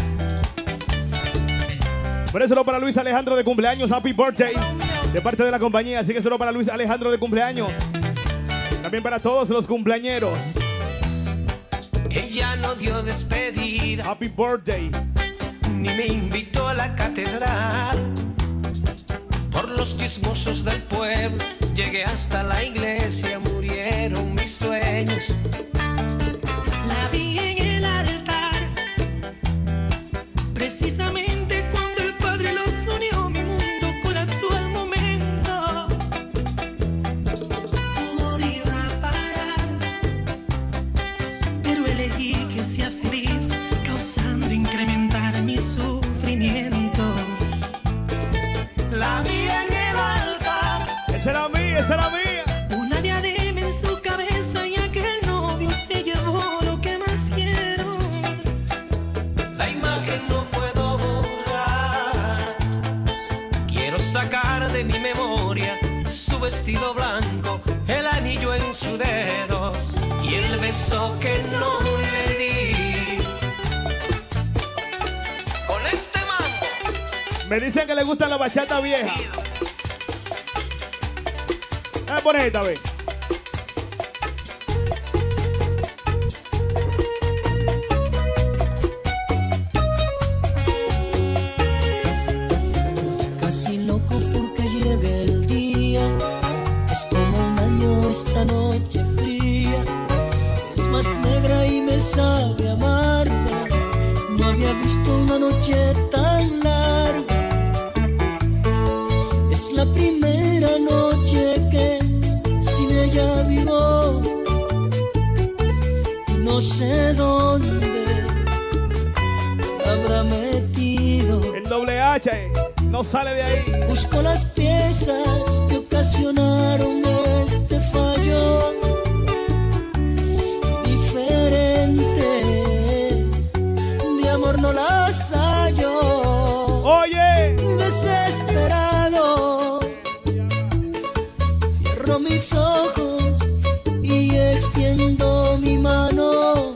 Ponéselo para Luis Alejandro de cumpleaños. Happy birthday. De parte de la compañía. Así que solo para Luis Alejandro de cumpleaños. También para todos los cumpleañeros. Ella no dio despedida. Happy birthday. Ni me invitó a la catedral. Por los chismosos del pueblo llegué hasta la iglesia, murieron mis sueños. La vi en el altar, precisamente cuando el Padre los unió, mi mundo colapsó al momento. Su odio iba a parar, pero elegí que sea feliz, causando incrementar mi sufrimiento. La vi en el altar. Esa era mía. esa era mía. Una diadema en su cabeza y aquel novio se llevó lo que más quiero. La imagen no puedo borrar. Quiero sacar de mi memoria su vestido blanco, el anillo en su dedo y el beso que no le di. Con este mambo. Me dicen que le gusta la bachata vieja. Eh, pon esta, ve. Casi loco porque llegue el día. Es como un año esta noche fría. Es más negra y me sabe amarga. No había visto una noche tan larga. Es la primera noche que sin ella vivo. No sé dónde se habrá metido. El doble H no sale de ahí. Busco las piezas que ocasionaron este fallo. Diferentes, de amor no las hallo. Oye, desesperado, cierro mis ojos y extiendo mi mano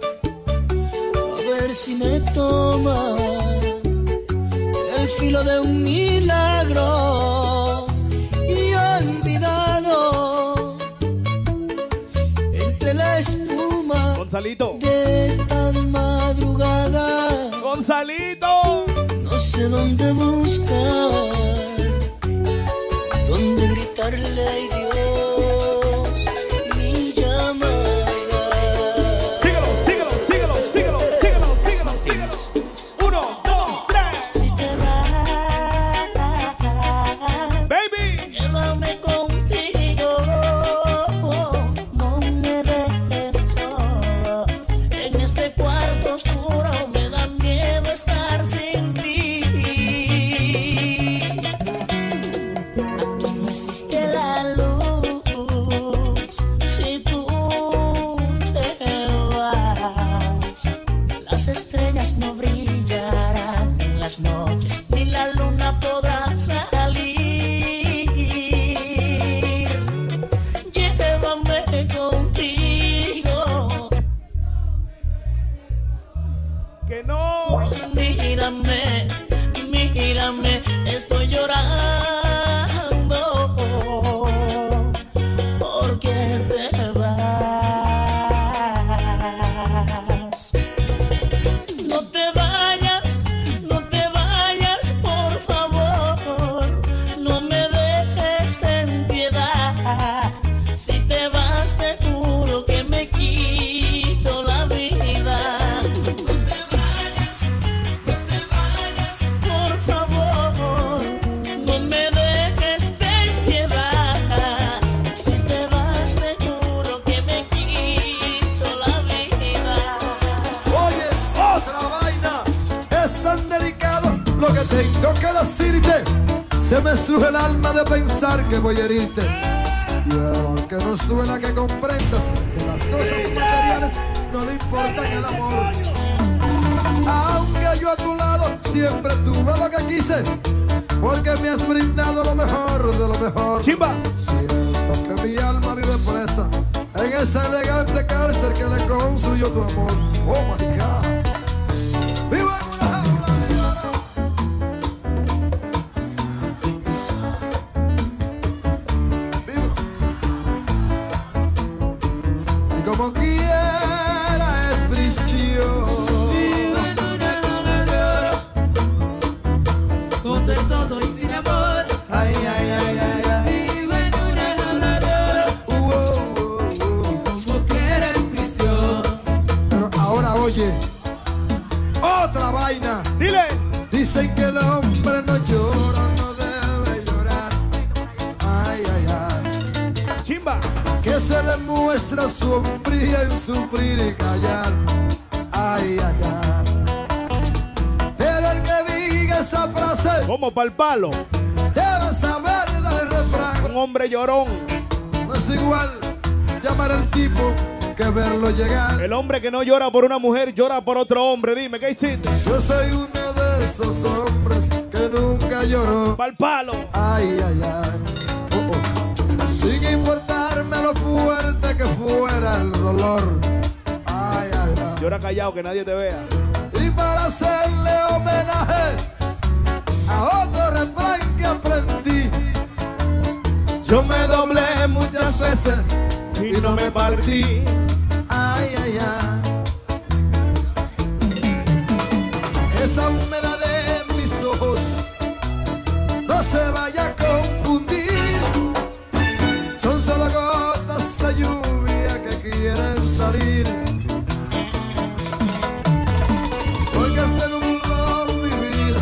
a ver si me toma el filo de un milagro. Y olvidado entre la espuma Gonzalito de esta madrugada. Gonzalito, no sé dónde buscar, dónde gritarle a Dios mi llamada. Síguelo, síguelo, síguelo, síguelo, síguelo, síguelo, síguelo. Uno, dos, tres. Si te vas, baby, llévame contigo. No me dejes solo en este cuarto oscuro. Me da miedo estar sin ti. Aquí no existe la luz. Si tú te vas, las estrellas no brillarán en las noches, ni la luna podrá salir. Llévame contigo. que no. Mírame, mírame, estoy llorando porque te vas. No te vayas, no te vayas, por favor. No me dejes en piedad. Si te vas, te juro que me quito la vida. Por favor, no me dejes, ten piedad. Si te vas, te juro que me quito la vida. Oye, otra vaina, es tan delicado lo que tengo que decirte. Se me estruje el alma de pensar que voy a herirte. Y aunque no duela que comprendas que las cosas materiales no le importan el amor. Aunque yo a tu lado siempre tuve lo que quise, porque me has brindado lo mejor de lo mejor. Chimba. Siento que mi alma vive presa en esa elegante cárcel que le construyó tu amor. Oh my God. Vivo en una jaula. Vivo. Y como quiera es prisión. Vivo en una jaula de oro, donde todo es sin amor. Ay, ay, ay, ay, ay. Vivo en una jaula de oro, Uh, oh, oh, oh. como quiera es prisión. Pero ahora oye, otra vaina. Dile. Dicen que el hombre no llora, no debe llorar. Ay, ay, ay. Chimba. Que se demuestra su hombría en sufrir y callar. Ay, ay, ay. Pero el que diga esa frase como pa'l palo debe saber darle refrán. Un hombre llorón. No es igual llamar al tipo que verlo llegar. El hombre que no llora por una mujer llora por otro hombre. Dime, ¿qué hiciste? Yo soy uno de esos hombres que nunca lloró. Pa'l palo. Ay, ay, ay. Oh, oh. Sin importarme lo fuerte que fuera el dolor. Ay, ay, ay. Llora callado, que nadie te vea. Y para hacerle homenaje a otro refrán que aprendí, yo me doblé muchas veces y no me partí. Ay, ay, ay. Esa humedad de mis ojos no se vaya a confundir. Son solo gotas de lluvia que quieren salir. Porque se nubló mi vida.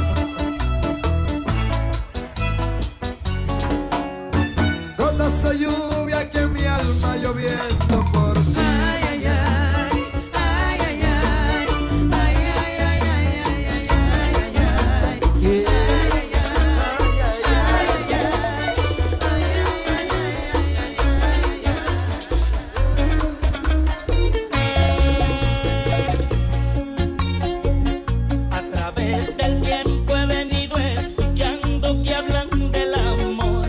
Gotas de lluvia que en mi alma lloviendo por ti. Ay, ay, ay. Ay, ay, ay. Ay, ay, ay, ay, ay, ay, ay, ay, A través del tiempo he venido escuchando que hablan del amor.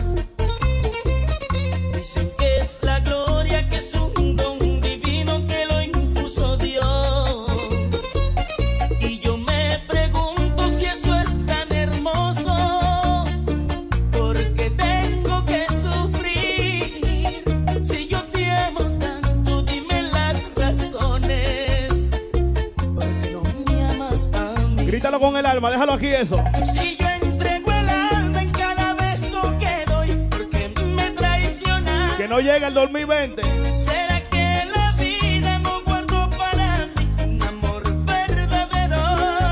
Dicen que es la gloria, que es un don divino que lo impuso Dios. Y yo me pregunto si eso es tan hermoso, porque tengo que sufrir. Si yo te amo tanto, dime las razones. Porque no me amas a mí. Grítalo con el alma, déjalo aquí eso. Si yo entrego el alma en cada beso que doy, porque me traicionas. Que no llega el dos mil veinte. ¿Será que la vida no guardó para mí un amor verdadero?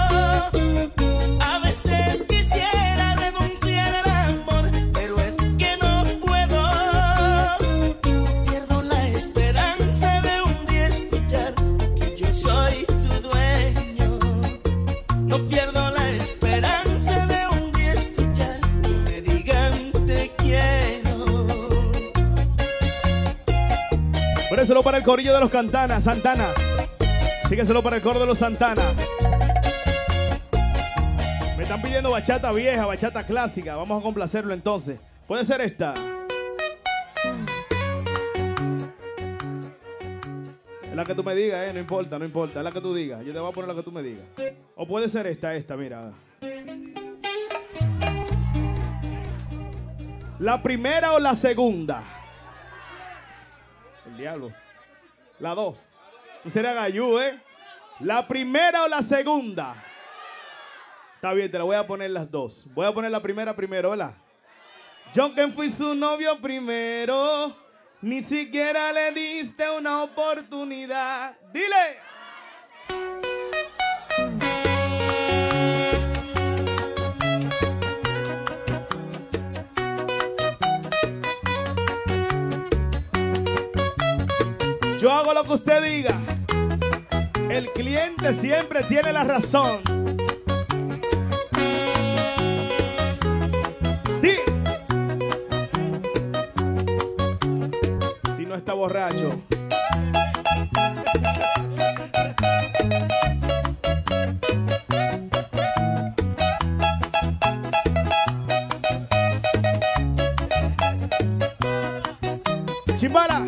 A veces quisiera renunciar al amor, pero es que no puedo. Pierdo la esperanza de un día escuchar que yo soy tu dueño. No pierdo la esperanza de un día escuchar que me digan te quiero. Ponéselo para el corillo de los Cantana, Santana. Sígueselo para el coro de los Santana. Me están pidiendo bachata vieja, bachata clásica. Vamos a complacerlo entonces. Puede ser esta. Es la que tú me digas, eh. No importa, no importa. Es la que tú digas. Yo te voy a poner la que tú me digas. O puede ser esta, esta, mira. ¿La primera o la segunda? El diablo. La dos. Tú serías gallú, ¿eh? ¿La primera o la segunda? Está bien, te la voy a poner las dos. Voy a poner la primera primero, ¿verdad? Yo que fui su novio primero, ni siquiera le diste una oportunidad. ¡Dile! Yo hago lo que usted diga. El cliente siempre tiene la razón. Di. Si no está borracho. Chimbala.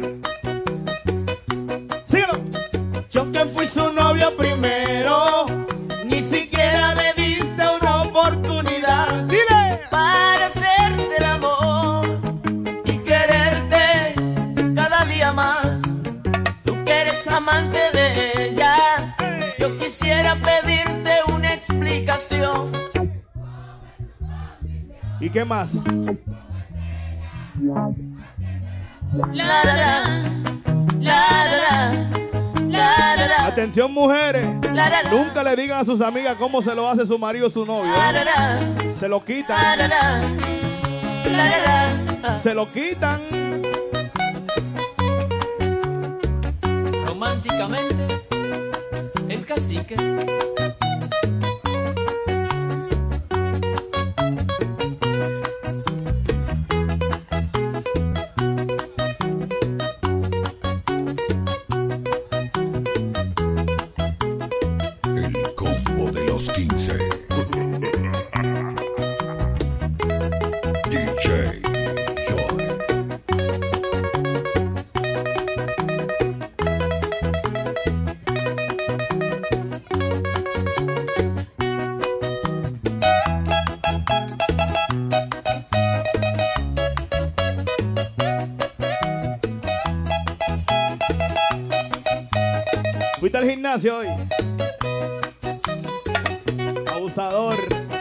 Síguelo. Yo que fui su novio primero, ni siquiera me diste una oportunidad. Dile. Para hacerte el amor y quererte cada día más. Tú que eres amante de ella, yo quisiera pedirte una explicación. ¿Y qué más? La, la, la, la, la, la, la, la. Atención mujeres, La, la, la. nunca le digan a sus amigas cómo se lo hace su marido o su novio. La, la, la. Se lo La, quitan. la, la. La, la, la. Se lo quitan. Románticamente, el cacique. gusta el gimnasio hoy? Abusador.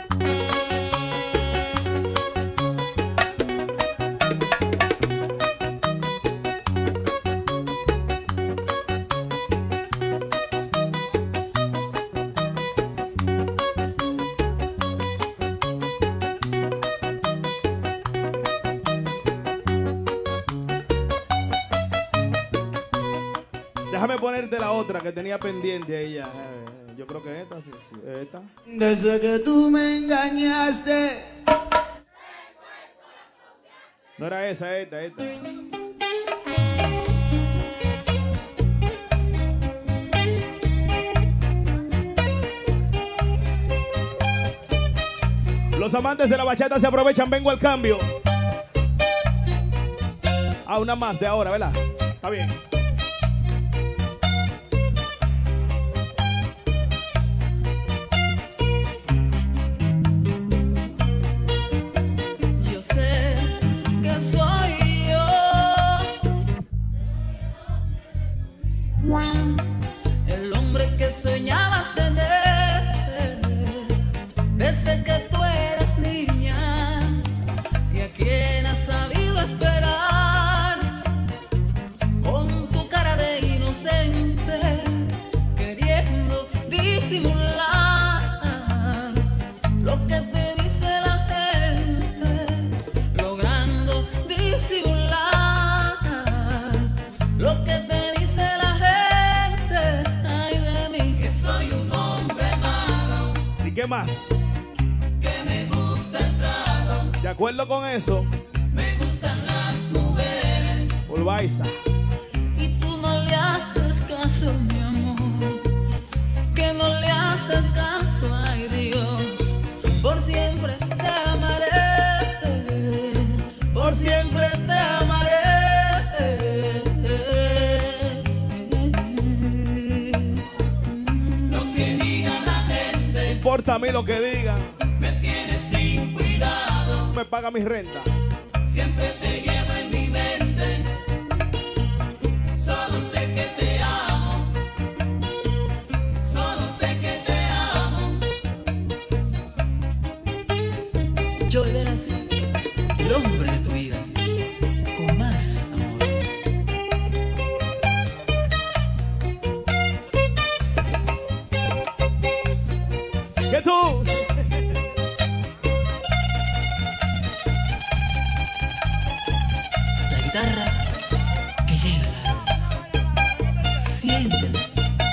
Déjame ponerte la otra que tenía pendiente ella. Eh, yo creo que esta, sí, sí, esta. Desde que tú me engañaste. No era esa, esta, esta. Los amantes de la bachata se aprovechan, vengo al cambio. Ah, una más de ahora, ¿verdad? Está bien. Yo sé que soy yo. El hombre que soñabas tener desde que tú eras niña y a quien has sabido esperar con tu cara de inocente queriendo disimular lo que te dice la gente, logrando disimular lo que te dice la gente. Ay de mí, que soy un hombre malo. ¿Y qué más? Que me gusta el trago, De acuerdo con eso, me gustan las mujeres. Urbaiza. Y tú no le haces caso, mi amor. Que no le haces caso, ay Dios. Por siempre te amaré. Por siempre te amaré. Lo que diga la gente, No importa a mí lo que digan, me tienes sin cuidado. me paga mi renta. Siempre te llevo en mi mente. Solo sé que te amo. Solo sé que te amo. Yo verás el hombre de tu vida con más amor. ¿Qué tú? La guitarra que llega al alma. Siéntela.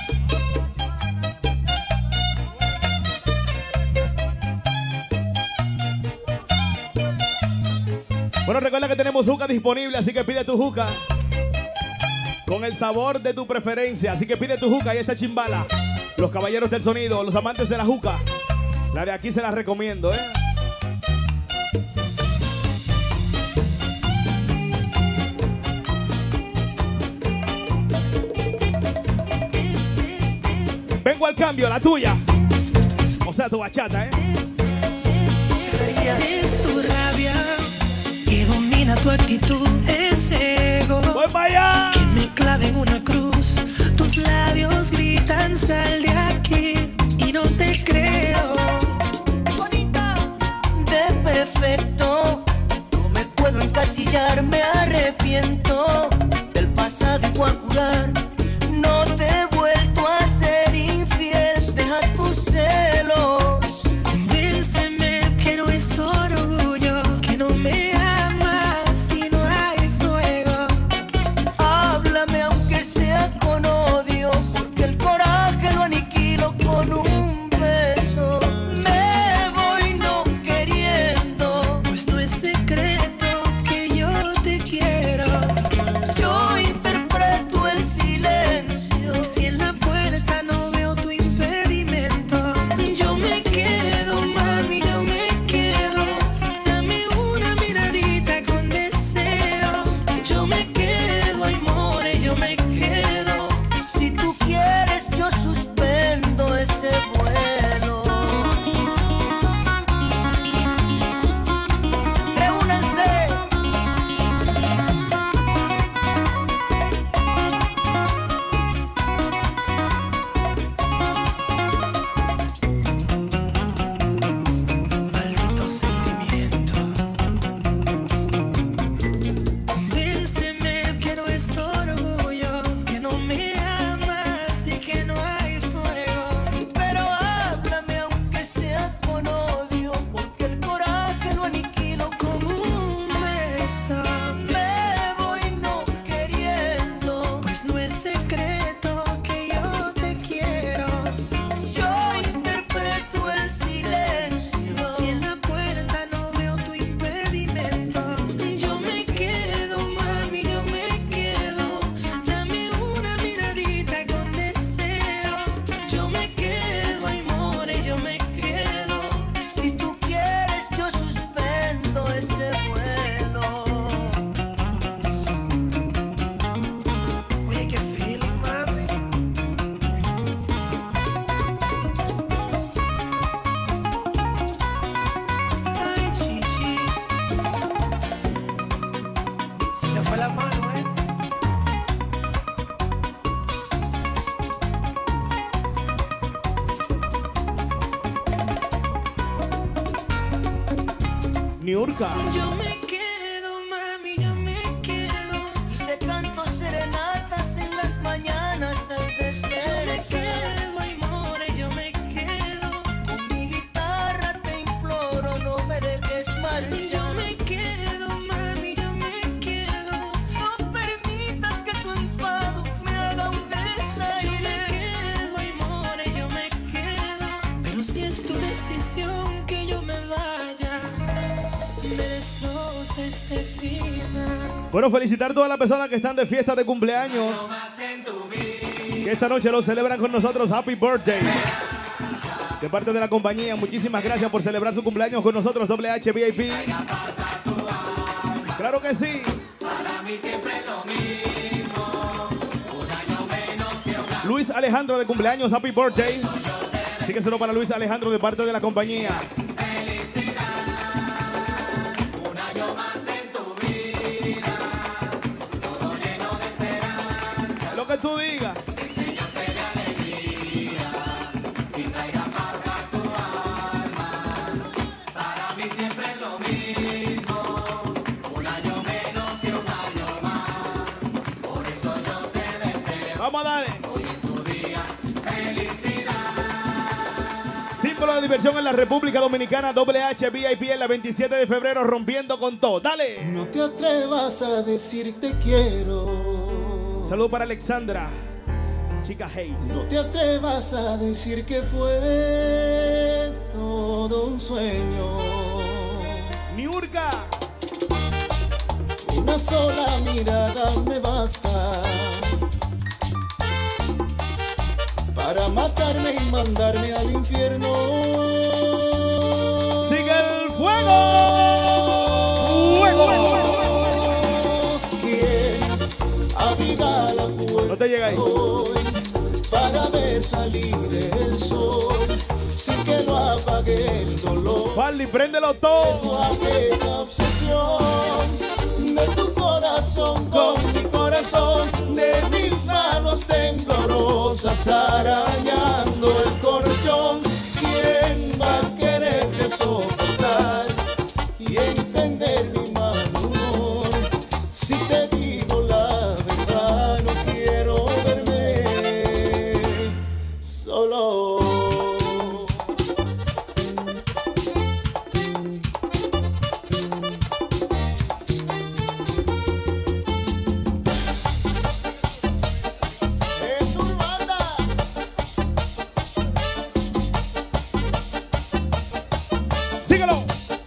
Bueno, recuerda que tenemos juca disponible, así que pide tu juca con el sabor de tu preferencia. Así que pide tu juca y esta chimbala. Los caballeros del sonido, los amantes de la juca. La de aquí se la recomiendo, ¿eh? Vengo al cambio, la tuya. O sea, tu bachata, ¿eh? Es tu rabia que domina tu actitud, ese ego. ¡Voy para allá! Que me clave en una cruz. Tus labios gritan, sal de aquí. Y no te creo. De perfecto, no me puedo encasillar, me arrepiento del pasado y voy a jurar. No te he vuelto a ser infiel, deja tus celos. Convénceme que no es orgullo, que no me amas si no hay fuego. Háblame aunque sea con odio, porque el coraje lo aniquilo con un beso. Niurka. Yo me quedo, mami, yo me quedo. Te canto serenatas en las mañanas al despertar. Yo me quedo, ay, more, yo me quedo. Con mi guitarra te imploro, no me dejes marchar. Yo me quedo, mami, yo me quedo. No permitas que tu enfado me haga un desaire. Yo me quedo, ay, more, yo me quedo. Pero si es tu decisión que yo me vaya, me destroza este final. Bueno, felicitar a todas las personas que están de fiesta de cumpleaños. Que esta noche lo celebran con nosotros. Happy birthday. De parte de la compañía, muchísimas gracias por celebrar su cumpleaños con nosotros, Doble H V I P. Claro que sí. Para mí siempre es lo mismo. Un año menos que un año. Luis Alejandro de cumpleaños, happy birthday. Así que solo para Luis Alejandro de parte de la compañía. Un año más en tu vida. Todo lleno de esperanza. Lo que tú digas. El Señor te dé alegría y traiga paz a tu alma. Para mí siempre es lo mismo. Un año menos que un año más. Por eso yo te deseo. Vamos a darle. Hoy en tu día, felicidad. Símbolo de diversión en la República Dominicana, Doble H V I P en la veintisiete de febrero, rompiendo con todo. Dale. No te atrevas a decir te quiero. Saludos para Alexandra, chica Hayes. No te atrevas a decir que fue todo un sueño. Niurka. Una sola mirada me basta para matarme y mandarme al infierno. ¡Sigue el fuego! ¡Fuego! ¿Quién abrirá la puerta No te llega ahí. hoy para ver salir el sol sin que lo apague el dolor? Farley, préndelo todo. Aquella obsesión de tu corazón con mi corazón, de mis manos temblorosas arañando el colchón. ¿Quién va a quererte soportar y entender mi mal humor? Si te digo la verdad, no quiero verme solo. Síguelo.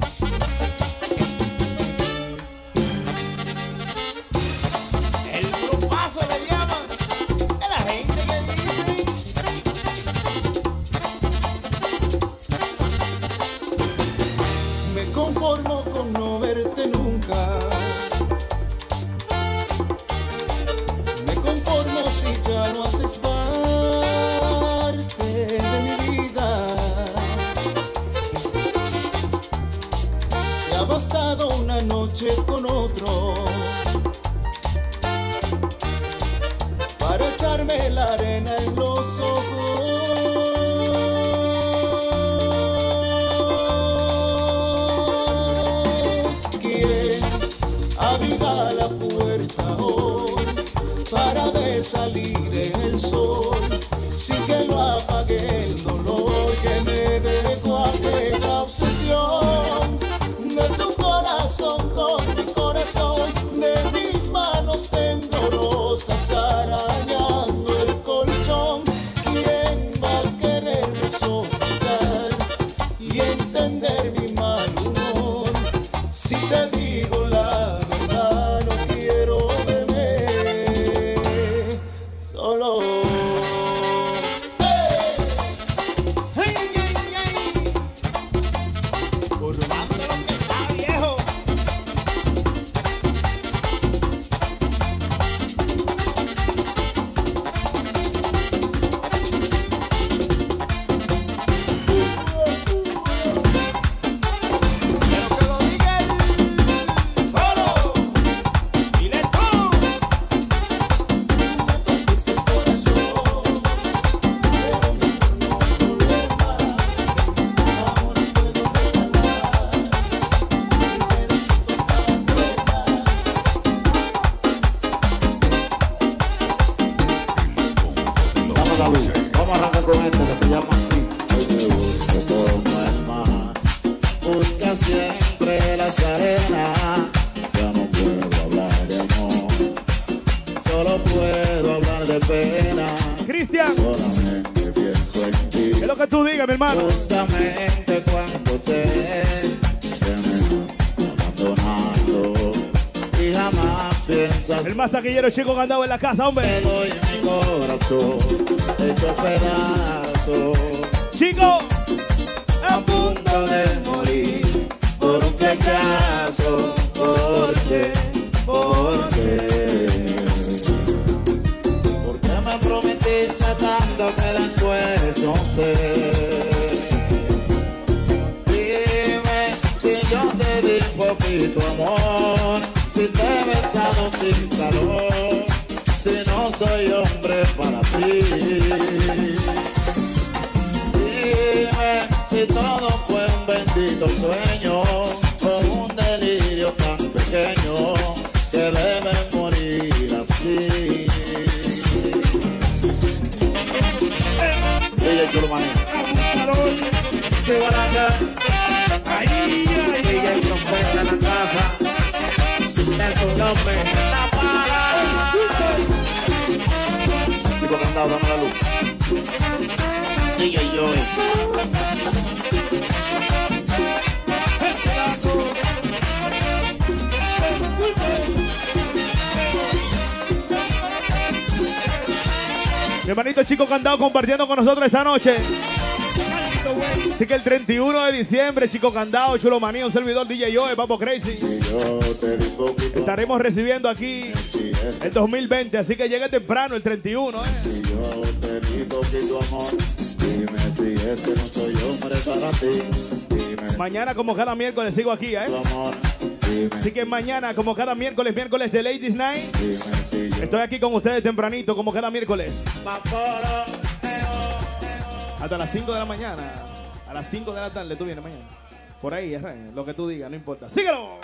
El grupazo le llaman, es la gente que dice. Me conformo con no verte nunca. Me conformo si ya no haces parte de mi vida. Te ha bastado una noche con otro para echarme la arena en los ojos. ¿Quién abrirá la puerta hoy para ver salir el sol sin que lo apague el dolor que me dejó aquella obsesión de tu corazón con mi corazón, de mis manos temblorosas arañando el colchón? ¿Quién va a quererme soportar y entender mi mal humor? Si te digo la verdad, no quiero verme solo. para siempre las arenas. Ya no puedo hablar de amor, solo puedo hablar de pena. Cristian, solamente pienso en ti. ¿Qué es lo que tú digas, mi hermano? Justamente cuando sé que me estás abandonando y jamás piensas. El más taquillero Chico Candado en la casa, hombre. Te doy mi corazón hecho pedazos. Chico, a punto de morir por un fracaso. ¿Por qué? ¿Por qué? Porque me prometiste tanto que después no sé. Dime si yo te di poquito amor, si te he besado sin calor, si no soy hombre para ti. Dime si todo fue un bendito sueño o un delirio tan pequeño que debe morir así. D J Chulo Maní, si van acá, D J Profeta en la casa, Nelson López, la para. Chico Candado, dame la luz. D J Joey. Mi hermanito Chico Candado compartiendo con nosotros esta noche. Así que el treinta y uno de diciembre, Chico Candado, Chulo Maní, un servidor D J Joe, Papo Crazy. Estaremos recibiendo aquí el dos mil veinte, así que llegue temprano el treinta y uno. ¿eh? Si yo te di poquito amor, dime si este no soy hombre para ti. Dime mañana, como cada miércoles, sigo aquí, ¿eh? amor, dime, Así que mañana, como cada miércoles, miércoles de Ladies Night, dime si yo estoy aquí con ustedes tempranito, como cada miércoles. Hasta las cinco de la mañana. A las cinco de la tarde tú vienes mañana. Por ahí, es lo que tú digas, no importa. ¡Síguelo!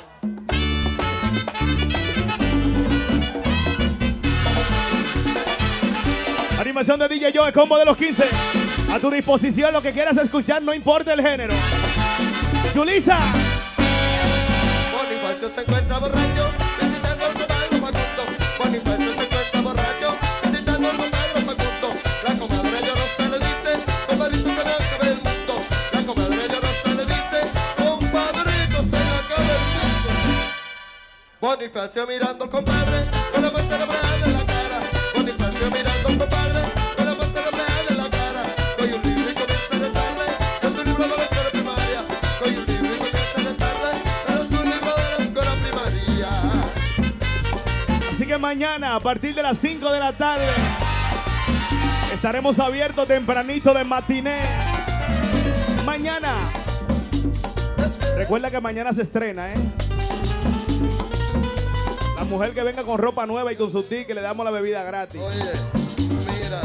Animación de D J Joe, combo de los quince. A tu disposición, lo que quieras escuchar, no importa el género. ¡Yulisa! Bonifacio se encuentra borracho, visitando a su padre Facundo. Bonifacio se encuentra borracho, visitando a su padre Facundo. La comadre llorosa le dice, compadrito se me acabe el mundo. La comadre llorosa le dice, compadrito se me acabe el mundo. Bonifacio mirando al compadre, con la mano de la cara. Bonifacio mirando al compadre, con la mano de la cara. Soy un libro y comienza a rezarle, es un libro de la escuela primaria. Soy un libro y comienza a rezarle, es un libro de la escuela primaria. Así que mañana, a partir de las cinco de la tarde, estaremos abiertos tempranito de matiné. Mañana. Recuerda que mañana se estrena, ¿eh? La mujer que venga con ropa nueva y con su ticket le damos la bebida gratis. Oye, mira.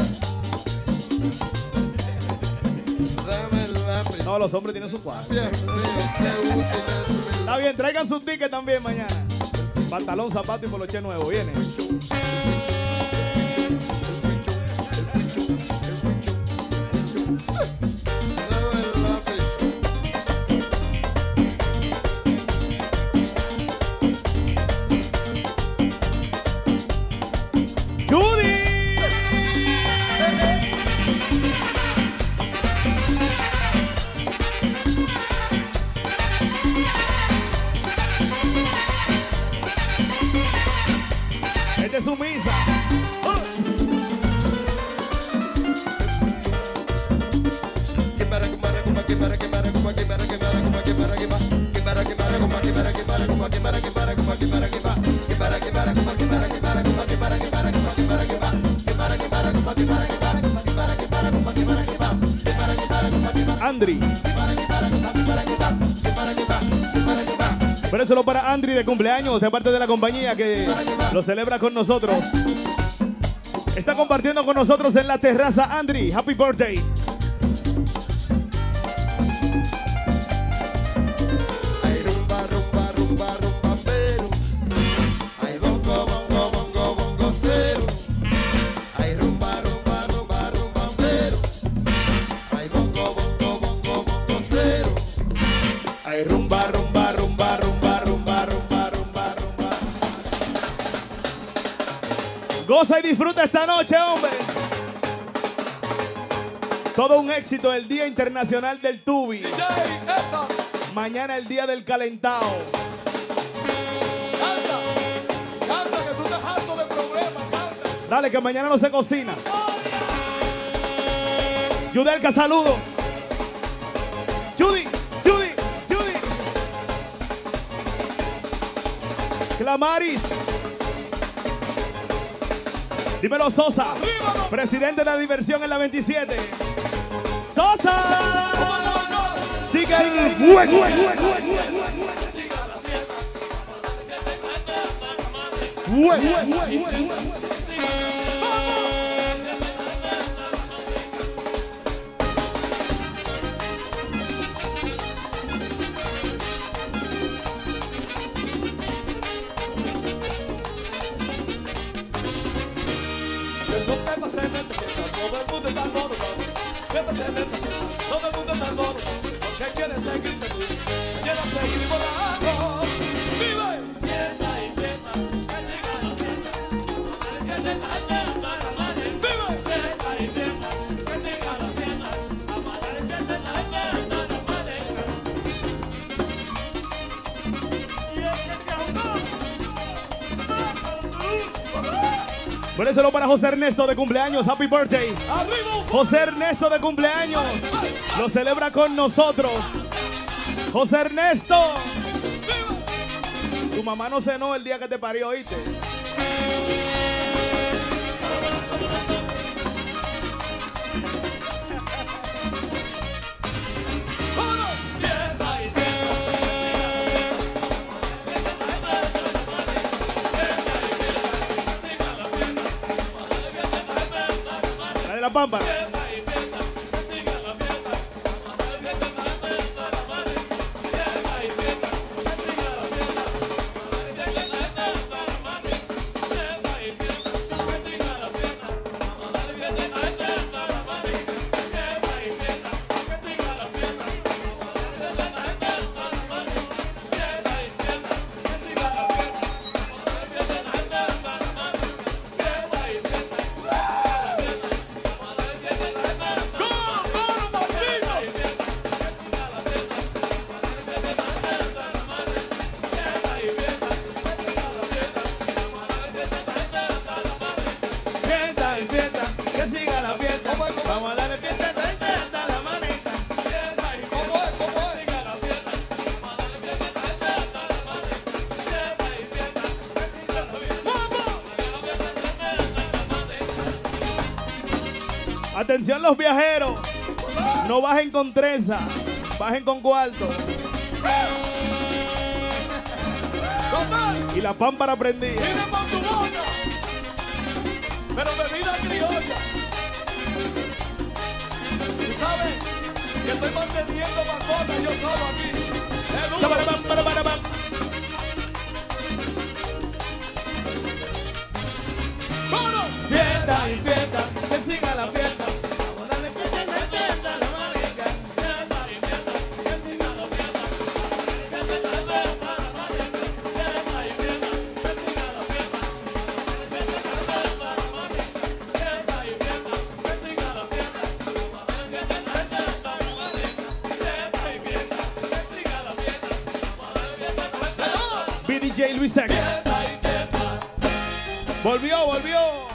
Dame el lápiz. No, los hombres tienen su cuadro. Dios mío, qué útil es. Está bien, traigan su ticket también mañana. Pantalón, zapato y poloche nuevo, viene. Dame el lápiz. ¡Judy! Esta es su misa. Andri. Pero solo para Andri de cumpleaños, de parte de la compañía que lo celebra con nosotros. Está compartiendo con nosotros en la terraza. Andri, happy birthday. Ay, rumba, rumba, rumba, rumba, pero. Ay, bongo, bongo, bongo, bongo, pero. Ay, rumba, rumba, rumba, rumba, pero. Ay, bongo, bongo, bongo, bongo, pero. Ay, rumba, rumba, rumba, rumba, rumba, rumba, rumba, rumba. Goza y disfruta esta noche, hombre. Todo un éxito el Día Internacional del Tubi. Mañana el Día del Calentao. Canta, que tú estás harto de problemas, canta. Dale, que mañana no se cocina. Yudelka, saludo. Judy, Judy, Judy. Clamaris. Dímelo, Sosa. Presidente de la diversión en la veintisiete. Sosa. Sigue el fuego. Todo el mundo está alborotado, siempre se me saca, todo el mundo está alborotado, porque quiere seguir feliz, quiere seguir volando. ¡Vive! Fiesta y fiesta, que llega la fiesta, que llega la fiesta, ¡vive! Fiesta y fiesta, que llega la fiesta, amarrar el fiesta, la fiesta, la maneja. Y es que se ahogó. Ponéselo para José Ernesto de cumpleaños. Happy birthday. José Ernesto de cumpleaños. Lo celebra con nosotros. José Ernesto. Tu mamá no cenó el día que te parió, ¿oíste? La Pámpara. Atención los viajeros, no bajen con treza, bajen con cuarto. Y la pámpara prendí. Pero bebida criolla. Tú sabes que estoy manteniendo bacona yo solo aquí. Fiesta y fiesta, que siga la fiesta. Vamos a darle fiesta y fiesta a la marica. Fiesta y fiesta, que siga la fiesta. Fiesta y fiesta a la marica. Fiesta y fiesta, que siga la fiesta. Fiesta y fiesta a la marica. Fiesta y fiesta, que siga la fiesta. Vamos a darle fiesta y fiesta a la marica. Fiesta y fiesta, que siga la fiesta. Vamos a darle fiesta y fiesta a la marica. B D J Luis X. Volvió, volvió.